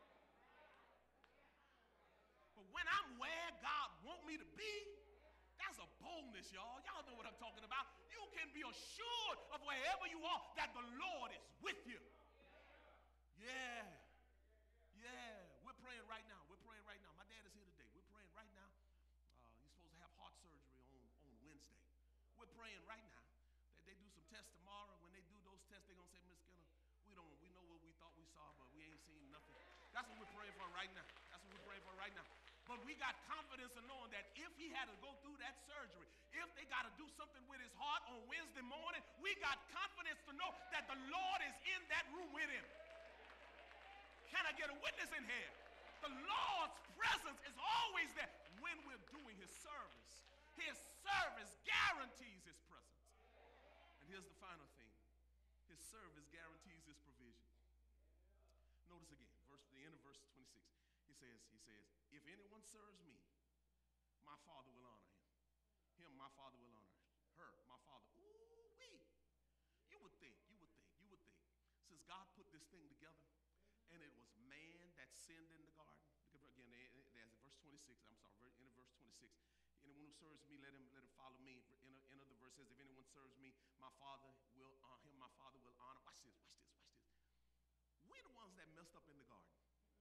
But when I'm where God wants me to be, that's a boldness, y'all. Y'all know what I'm talking about. You can be assured of wherever you are that the Lord is with you. Yeah. Yeah. We're praying right now. We're praying right now. My dad is here today. We're praying right now. Uh, he's supposed to have heart surgery on, on Wednesday. We're praying right now that they do some tests tomorrow. When they do those tests, they're going to say, Miss Skinner, we don't, we know what we thought we saw, but we ain't seen nothing. That's what we're praying for right now. That's what we're praying for right now. But we got confidence in knowing that if he had to go through that surgery, if they got to do something with his heart on Wednesday morning, we got confidence to know that the Lord is in that room with him. Can I get a witness in here? The Lord's presence is always there when we're doing his service. His service guarantees his presence. And here's the final thing. His service guarantees his provision. Notice again, verse, the end of verse twenty-six. He says, he says, if anyone serves me, my my Father will honor him. Him, my Father will honor her, my Father. Ooh, wee. You would think, you would think, you would think, since God put this thing together, and it was man that sinned in the garden. Again, there's verse twenty-six. I'm sorry, end of verse twenty-six. Anyone who serves me, let him let him follow me. End of, end of the verse says, if anyone serves me, my Father will honor him. My Father will honor. Watch this. Watch this. Watch this. We're the ones that messed up in the garden.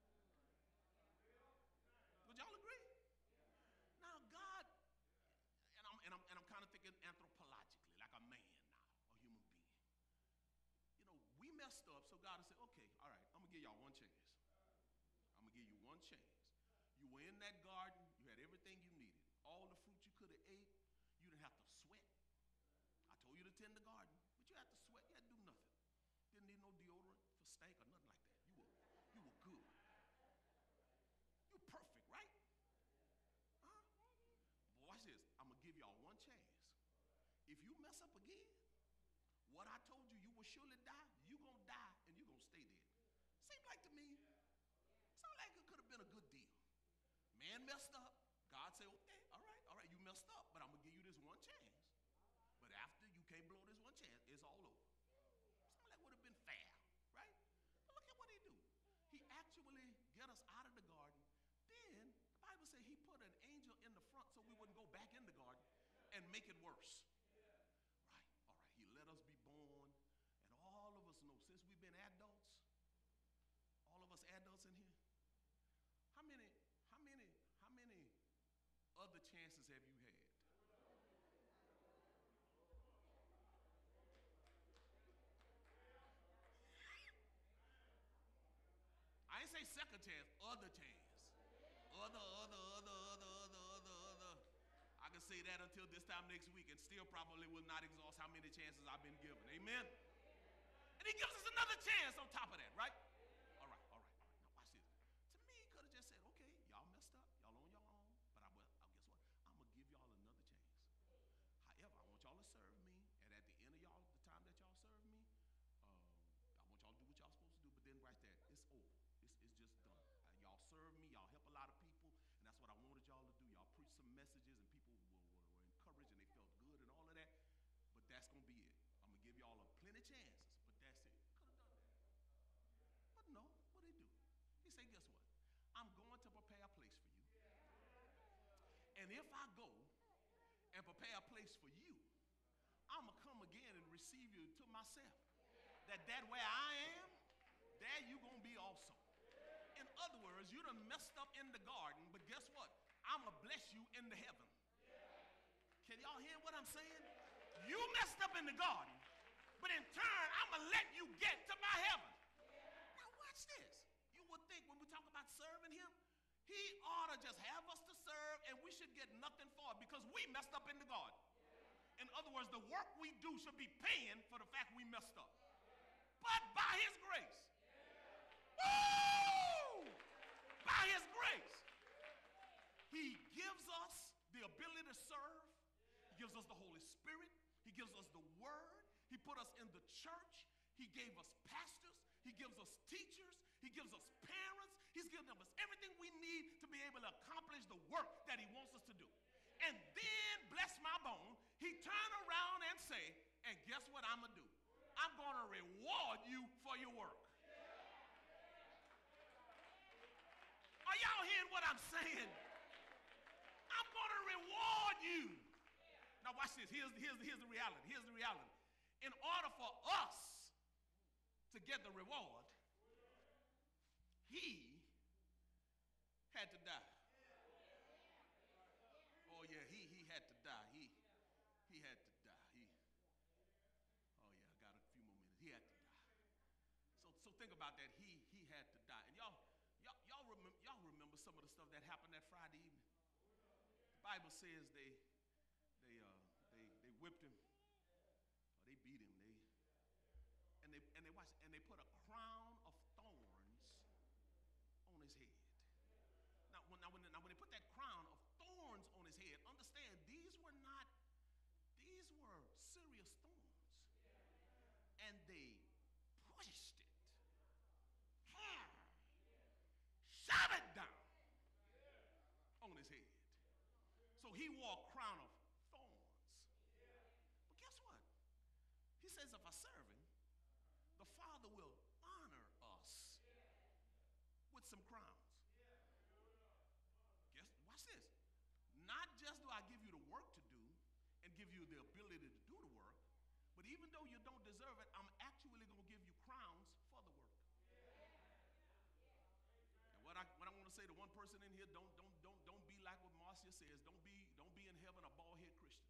Would y'all agree? Now God, and I'm and I'm and I'm kind of thinking anthropologically, like a man now, a human being. You know, we messed up, so God said, okay, all right, I'm gonna give y'all one chance. I'm gonna give you one chance. You were in that garden, you had everything you needed. All the fruit you could have ate, you didn't have to sweat. I told you to tend the garden, but you had to sweat, you had to do nothing. Didn't need no deodorant for stank or nothing like that. You were you were good. You were perfect, right? Huh? But watch this. I'm gonna give y'all one chance. If you mess up again, what I told you you will surely die, you gonna die and you gonna stay dead. Seems like to me, sound like it could have been a good deal. Man messed up. God said, okay, all right, all right, you messed up, but I'm gonna give you this one chance. But after you can't blow this one chance, it's all over. Sound like would have been fair, right? But look at what he do. He actually get us out of the garden. Then the Bible says he put an angel in the front so we wouldn't go back in the garden and make it worse. Right, all right. He let us be born, and all of us know since we've been adults, all of us adults in here, how many, how many, how many other chances have you had? I ain't say second chance, other chance. Other, other, other, other, other, other, other. I can say that until this time next week and still probably will not exhaust how many chances I've been given. Amen? And he gives us another chance on top of that, right? All right, all right, all right. Now watch this. To me, he could have just said, okay, y'all messed up. Y'all on your own. But I, well, guess what? I'm going to give y'all another chance. However, I want y'all to serve me. And at the end of y'all, the time that y'all serve me, uh, I want y'all to do what y'all supposed to do. But then right there, it's over. It's, it's just done. Uh, y'all serve me. Y'all help a lot of people. And that's what I wanted y'all to do. Y'all preach some messages and people were, were, were encouraged and they felt good and all of that. But that's going to be it. I'm going to give y'all a plenty chances. But that's it. Could have done that. But no, what did he do? He said, guess what? I'm going to prepare a place for you. And if I go and prepare a place for you, I'm going to come again and receive you to myself. That that where I am, there you going to be also. In other words, you done messed up in the garden, but guess what? I'm going to bless you in the heaven. Can y'all hear what I'm saying? You messed up in the garden, but in turn, I'm going to let you get to my heaven. Now watch this. You would think when we talk about serving him, he ought to just have us to serve and we should get nothing for it because we messed up in the garden. In other words, the work we do should be paying for the fact we messed up. But by his grace, woo! By his grace, he gives us the ability to serve. He gives us the Holy Spirit. He gives us the word. He put us in the church. He gave us pastors. He gives us teachers. He gives us parents. He's given us everything we need to be able to accomplish the work that he wants us to do. And then, bless my bone, he turn around and say, and guess what I'm going to do? I'm going to reward you for your work. Are y'all hearing what I'm saying? I'm going to reward you. Now watch this. Here's, here's, here's the reality. Here's the reality. In order for us to get the reward, he had to die. Oh yeah, he, he had to die. He, he had to die. He, oh yeah, I got a few more minutes. He had to die. So, so think about that. He, he had to die. And y'all, y'all, y'all, remember, y'all remember some of the stuff that happened that Friday evening? The Bible says they, they, uh, they, they whipped him, or they beat him. They, and they, and they watched, and they put a crown of thorns on his head. Now, when, now, when, now, when they put that crown of thorns on his head, understand these were not, these were serious thorns. And they pushed it, shot it down on his head. So says if I serve him, the Father will honor us with some crowns. Guess, watch this. Not just do I give you the work to do and give you the ability to do the work, but even though you don't deserve it, I'm actually going to give you crowns for the work. And what I what I want to say to one person in here, don't don't don't don't be like what Marcia says. Don't be don't be in heaven a bald-head Christian.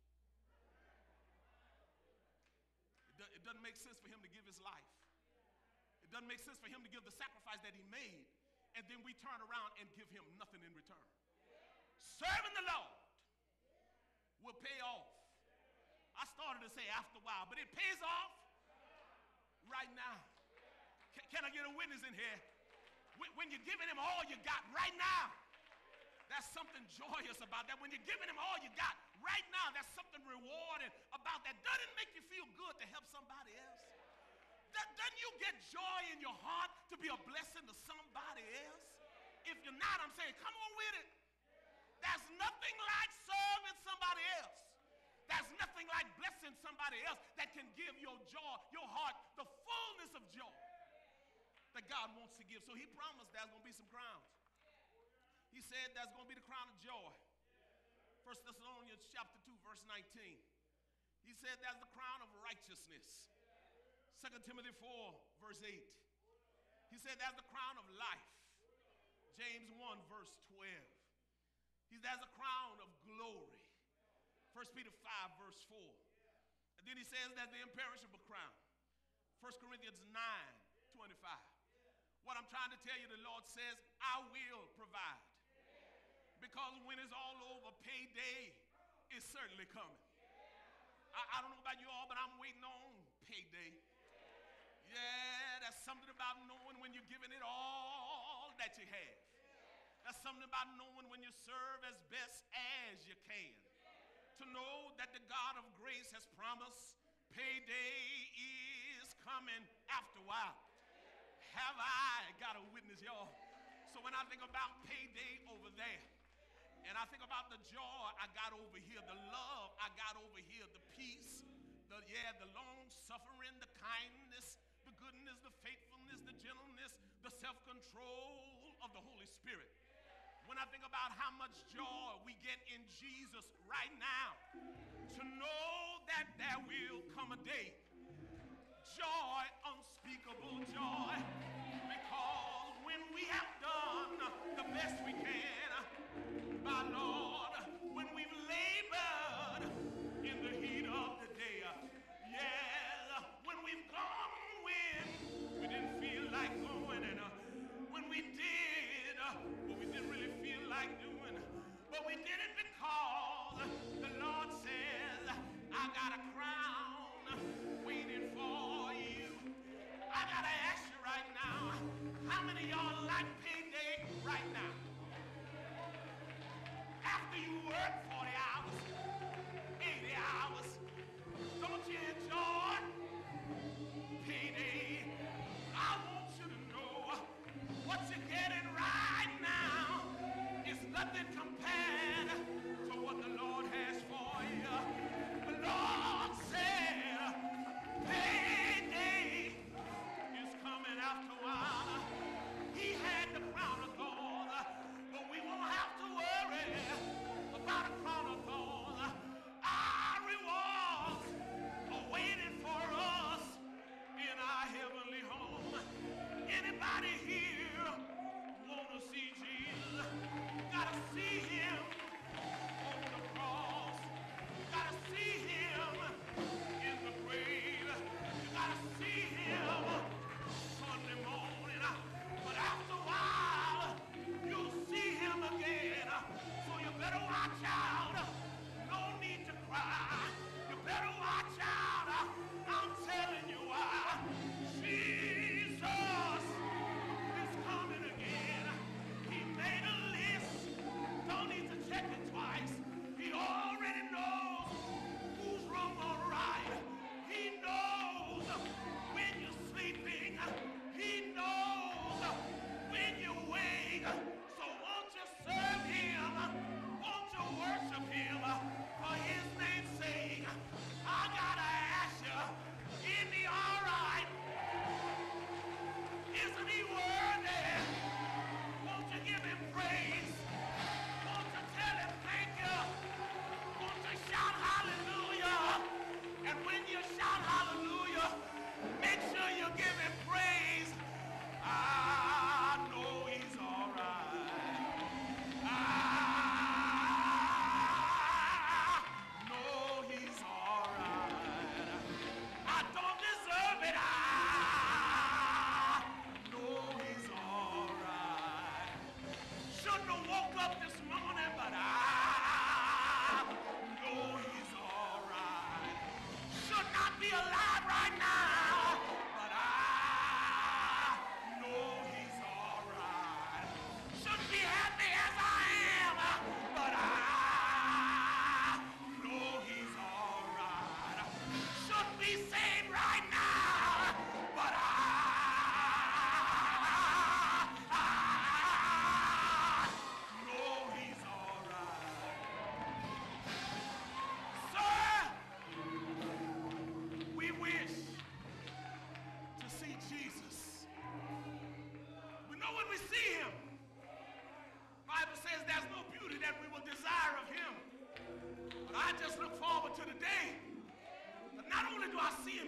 It, do, it doesn't make sense for him to give his life. It doesn't make sense for him to give the sacrifice that he made, and then we turn around and give him nothing in return. Serving the Lord will pay off. I started to say after a while, but it pays off right now. Can, can I get a witness in here? When, when you're giving him all you got right now, that's something joyous about that. When you're giving him all you got right now, that's something rewarding about that. Doesn't it make you feel good to help somebody else? Doesn't you get joy in your heart to be a blessing to somebody else? If you're not, I'm saying, come on with it. There's nothing like serving somebody else. There's nothing like blessing somebody else that can give your joy, your heart, the fullness of joy that God wants to give. So he promised there's going to be some crowns. He said there's going to be the crown of joy. First Thessalonians chapter two, verse nineteen. He said there's the crown of righteousness. Second Timothy four, verse eight. He said there's the crown of life. James one, verse twelve. He says there's a crown of glory. First Peter five, verse four. And then he says that the imperishable crown. First Corinthians nine, twenty-five. What I'm trying to tell you, the Lord says, I will provide. Because when it's all over, payday is certainly coming. I, I don't know about you all, but I'm waiting on payday. Yeah, that's something about knowing when you're giving it all that you have. That's something about knowing when you serve as best as you can. To know that the God of grace has promised payday is coming after a while. Have I got a witness, y'all? So when I think about payday over there, and I think about the joy I got over here, the love I got over here, the peace, the yeah, the long suffering, the kindness, the goodness, the faithfulness, the gentleness, the self-control of the Holy Spirit. When I think about how much joy we get in Jesus right now, to know that there will come a day, joy, unspeakable joy, because when we have done the best we can, my Lord, when we've labored in the heat of the day, yeah, when we've gone when we didn't feel like going, and uh, when we did uh, what we didn't really feel like doing, but we did it because the Lord says, I got a crown waiting for you. I gotta ask you right now, how many of y'all like payday right now? After you work forty hours, eighty hours, don't you enjoy payday? I want you to know what you're getting right now is nothing compared to what the Lord has for you. The Lord said, payday is coming after a while. He had the crown of thorns, but we won't have to worry about a crown of thorns. Our rewards are waiting for us in our heavenly home. Anybody here want to see Jesus? Gotta see him on the cross. Gotta see him in the grave. You gotta see him Sunday morning. But after a while, you'll see him again. So you better watch out. No need to cry. You better watch out. I'm telling you why. Jesus is coming again. He made a list. Don't need to check it twice. He already knows who's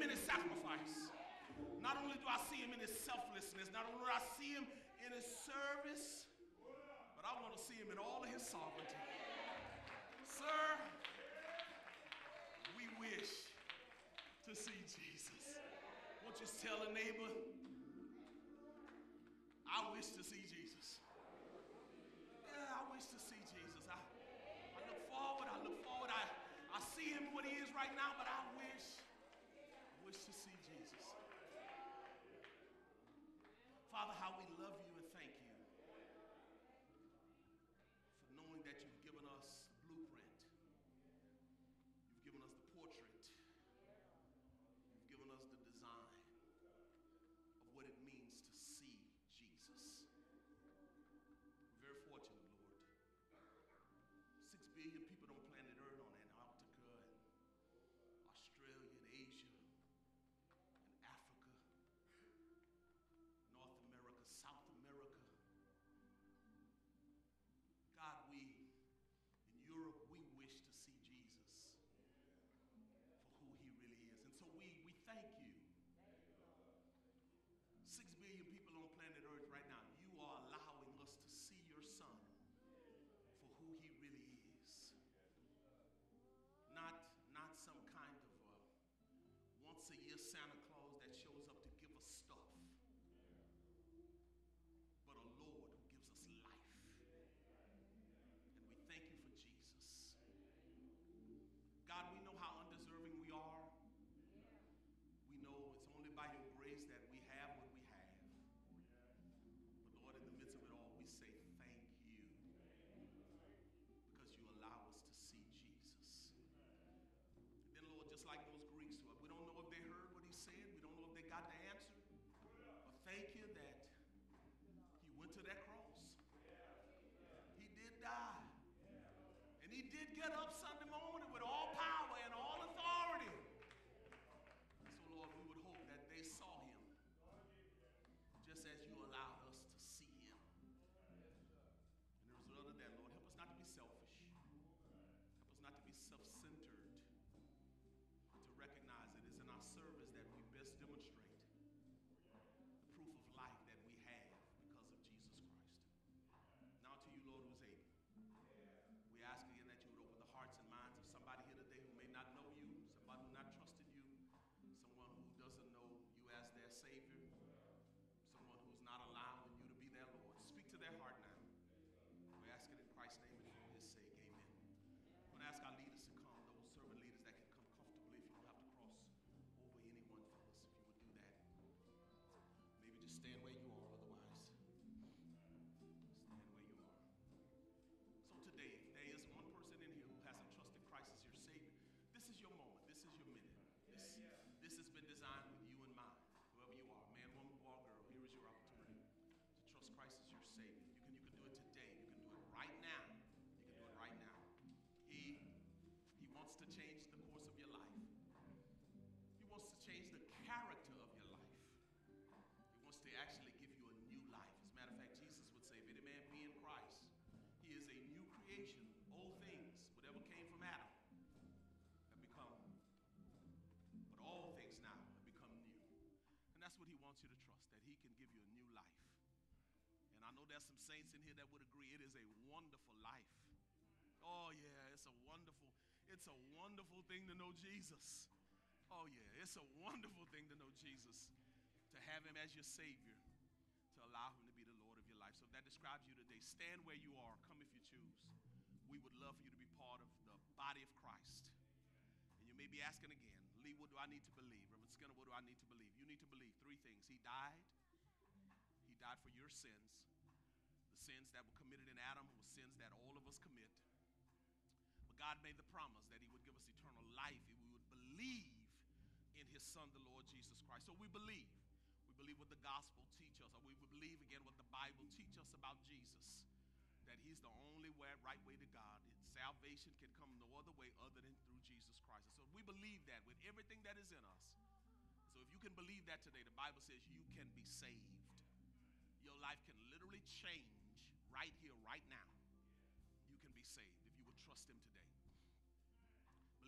him in his sacrifice. Not only do I see him in his selflessness, not only do I see him in his service, but I want to see him in all of his sovereignty. Sir, we wish to see Jesus. Won't you tell a neighbor, I wish to see Jesus. Yeah, I wish to see Jesus. I, I look forward, I look forward. I, I see him what he is right now, but I wish, I wish to see Jesus. Father, how we love you and thank you for knowing that you've given us the blueprint. You've given us the portrait. You've given us the design of what it means to see Jesus. We're very fortunate, Lord. Six billion people on planet Earth, on Antarctica and Australia and Asia and Africa, North America, South America. God, we, in Europe, we wish to see Jesus for who he really is. And so we, we thank you. Six billion people on planet Earth right now, you are allowing us to see your son for who he really is. Not, not some kind of a once a year Santa Claus that shows up to give us stuff, but a Lord who gives us life. And we thank you for Jesus. God, we know how undeserving we are. We know it's only by your grace that we have what we have. But Lord, in the midst of it all, we say thank you because you allow us to see Jesus. And then, Lord, just like those Greeks, we don't know if they heard what he said. We don't know if they got the answer. But thank you that he went to that cross. He did die. And he did get up Sunday morning with all power and all authority. So, Lord, we would hope that they saw him just as you allowed us to see him. And as a result of that, Lord, help us not to be selfish. Help us not to be self-centered. To recognize that it's in our service that we best demonstrate the proof of life that we have because of Jesus Christ. Now to you, Lord, who's able. We ask again that you would open the hearts and minds of somebody here today who may not know you, somebody who not trusted you, someone who doesn't know you as their Savior, someone who's not allowing you to be their Lord. Speak to their heart now. We ask it in Christ's name and for his sake. Amen. I'm going to ask our leaders to come, those servant leaders that can come comfortably if you don't have to cross over anyone, fellas, if you would do that. Maybe just stand where you are, otherwise. Stand where you are. So today, if there is one person in here who hasn't trusted Christ as your Savior, this is your moment. This is your minute. This, this has been designed with you in mind. Whoever you are, man, woman, boy, girl, here is your opportunity to trust Christ as your Savior. You can, you can do it today. You can do it right now. You can do it right now. He, he wants to change the course of your life. He wants to change the character of your life. He wants to actually give you a new life. As a matter of fact, Jesus would say, if any man be in Christ, he is a new creation. Old things, whatever came from Adam, have become, but all things now have become new. And that's what he wants you to trust, that he can give you a new life. And I know there's some saints in here that would agree it is a wonderful life. Oh yeah, it's a wonderful, it's a wonderful thing to know Jesus. Oh yeah, it's a wonderful thing to know Jesus, to have him as your Savior, to allow him to be the Lord of your life. So if that describes you today, stand where you are, come if you choose. We would love for you to be part of the body of Christ. And you may be asking again, Lee, what do I need to believe? Reverend Skinner, what do I need to believe? You need to believe three things. He died. He died for your sins. The sins that were committed in Adam were sins that all of us commit. But God made the promise that he would give us eternal life if we would believe in his son, the Lord Jesus Christ. So we believe. We believe what the gospel teaches us, or we believe again what the Bible teaches us about Jesus, that he's the only way, right way to God. Salvation can come no other way other than through Jesus Christ. And so we believe that with everything that is in us. So if you can believe that today, the Bible says you can be saved. Your life can literally change right here, right now. You can be saved if you would trust him today.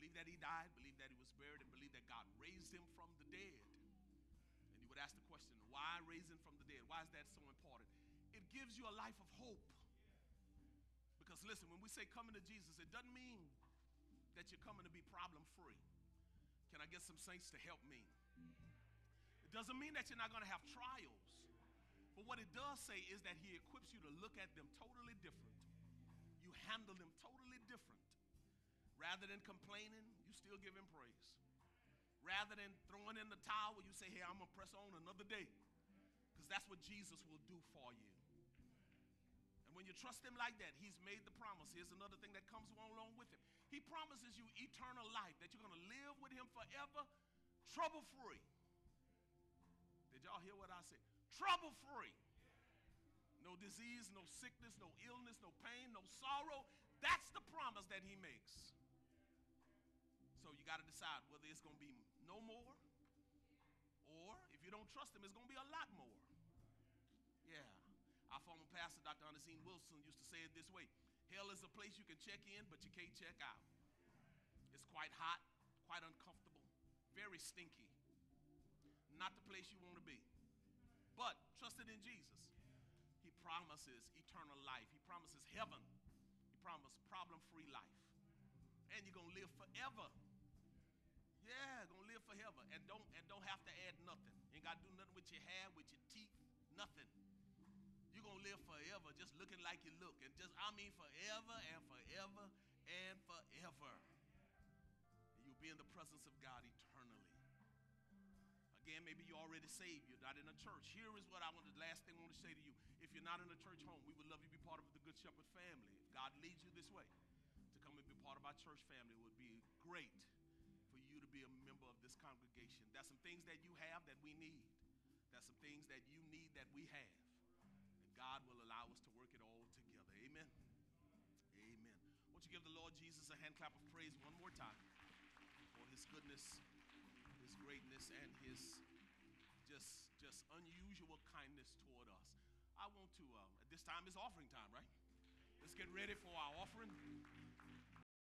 believe that he died, believe that he was buried, and believe that God raised him from the dead. And you would ask the question, why raise him from the dead? Why is that so important? It gives you a life of hope. Because listen, when we say coming to Jesus, it doesn't mean that you're coming to be problem free. Can I get some saints to help me? It doesn't mean that you're not going to have trials. But what it does say is that he equips you to look at them totally different. You handle them totally different. Rather than complaining, you still give him praise. Rather than throwing in the towel, you say, hey, I'm going to press on another day. Because that's what Jesus will do for you. And when you trust him like that, he's made the promise. Here's another thing that comes along with him. He promises you eternal life, that you're going to live with him forever, trouble-free. Did y'all hear what I said? Trouble-free. No disease, no sickness, no illness, no pain, no sorrow. That's the promise that he makes. So you got to decide whether it's going to be no more, or if you don't trust him, it's going to be a lot more. Yeah. Our former pastor, Doctor Ernestine Wilson, used to say it this way. Hell is a place you can check in, but you can't check out. It's quite hot, quite uncomfortable, very stinky. Not the place you want to be. But trusted in Jesus, he promises eternal life. He promises heaven. He promises problem-free life. And you're going to live forever. Yeah, going to live forever. And don't, and don't have to add nothing. You ain't got to do nothing with your hair, with your teeth, nothing. You're going to live forever just looking like you look. And just, I mean forever and forever and forever. And you'll be in the presence of God eternally. Again, maybe you're already saved. You're not in a church. Here is what I want. The last thing I want to say to you. If you're not in a church home, we would love you to be part of the Good Shepherd family. If God leads you this way, to come and be part of our church family, it would be great for you to be a member of this congregation. There's some things that you have that we need. There's some things that you need that we have. And God will allow us to work it all together. Amen. Amen. Won't you give the Lord Jesus a hand clap of praise one more time for his goodness, his greatness, and his just just unusual kindness toward us. I want to, uh, at this time is offering time, right? Let's get ready for our offering.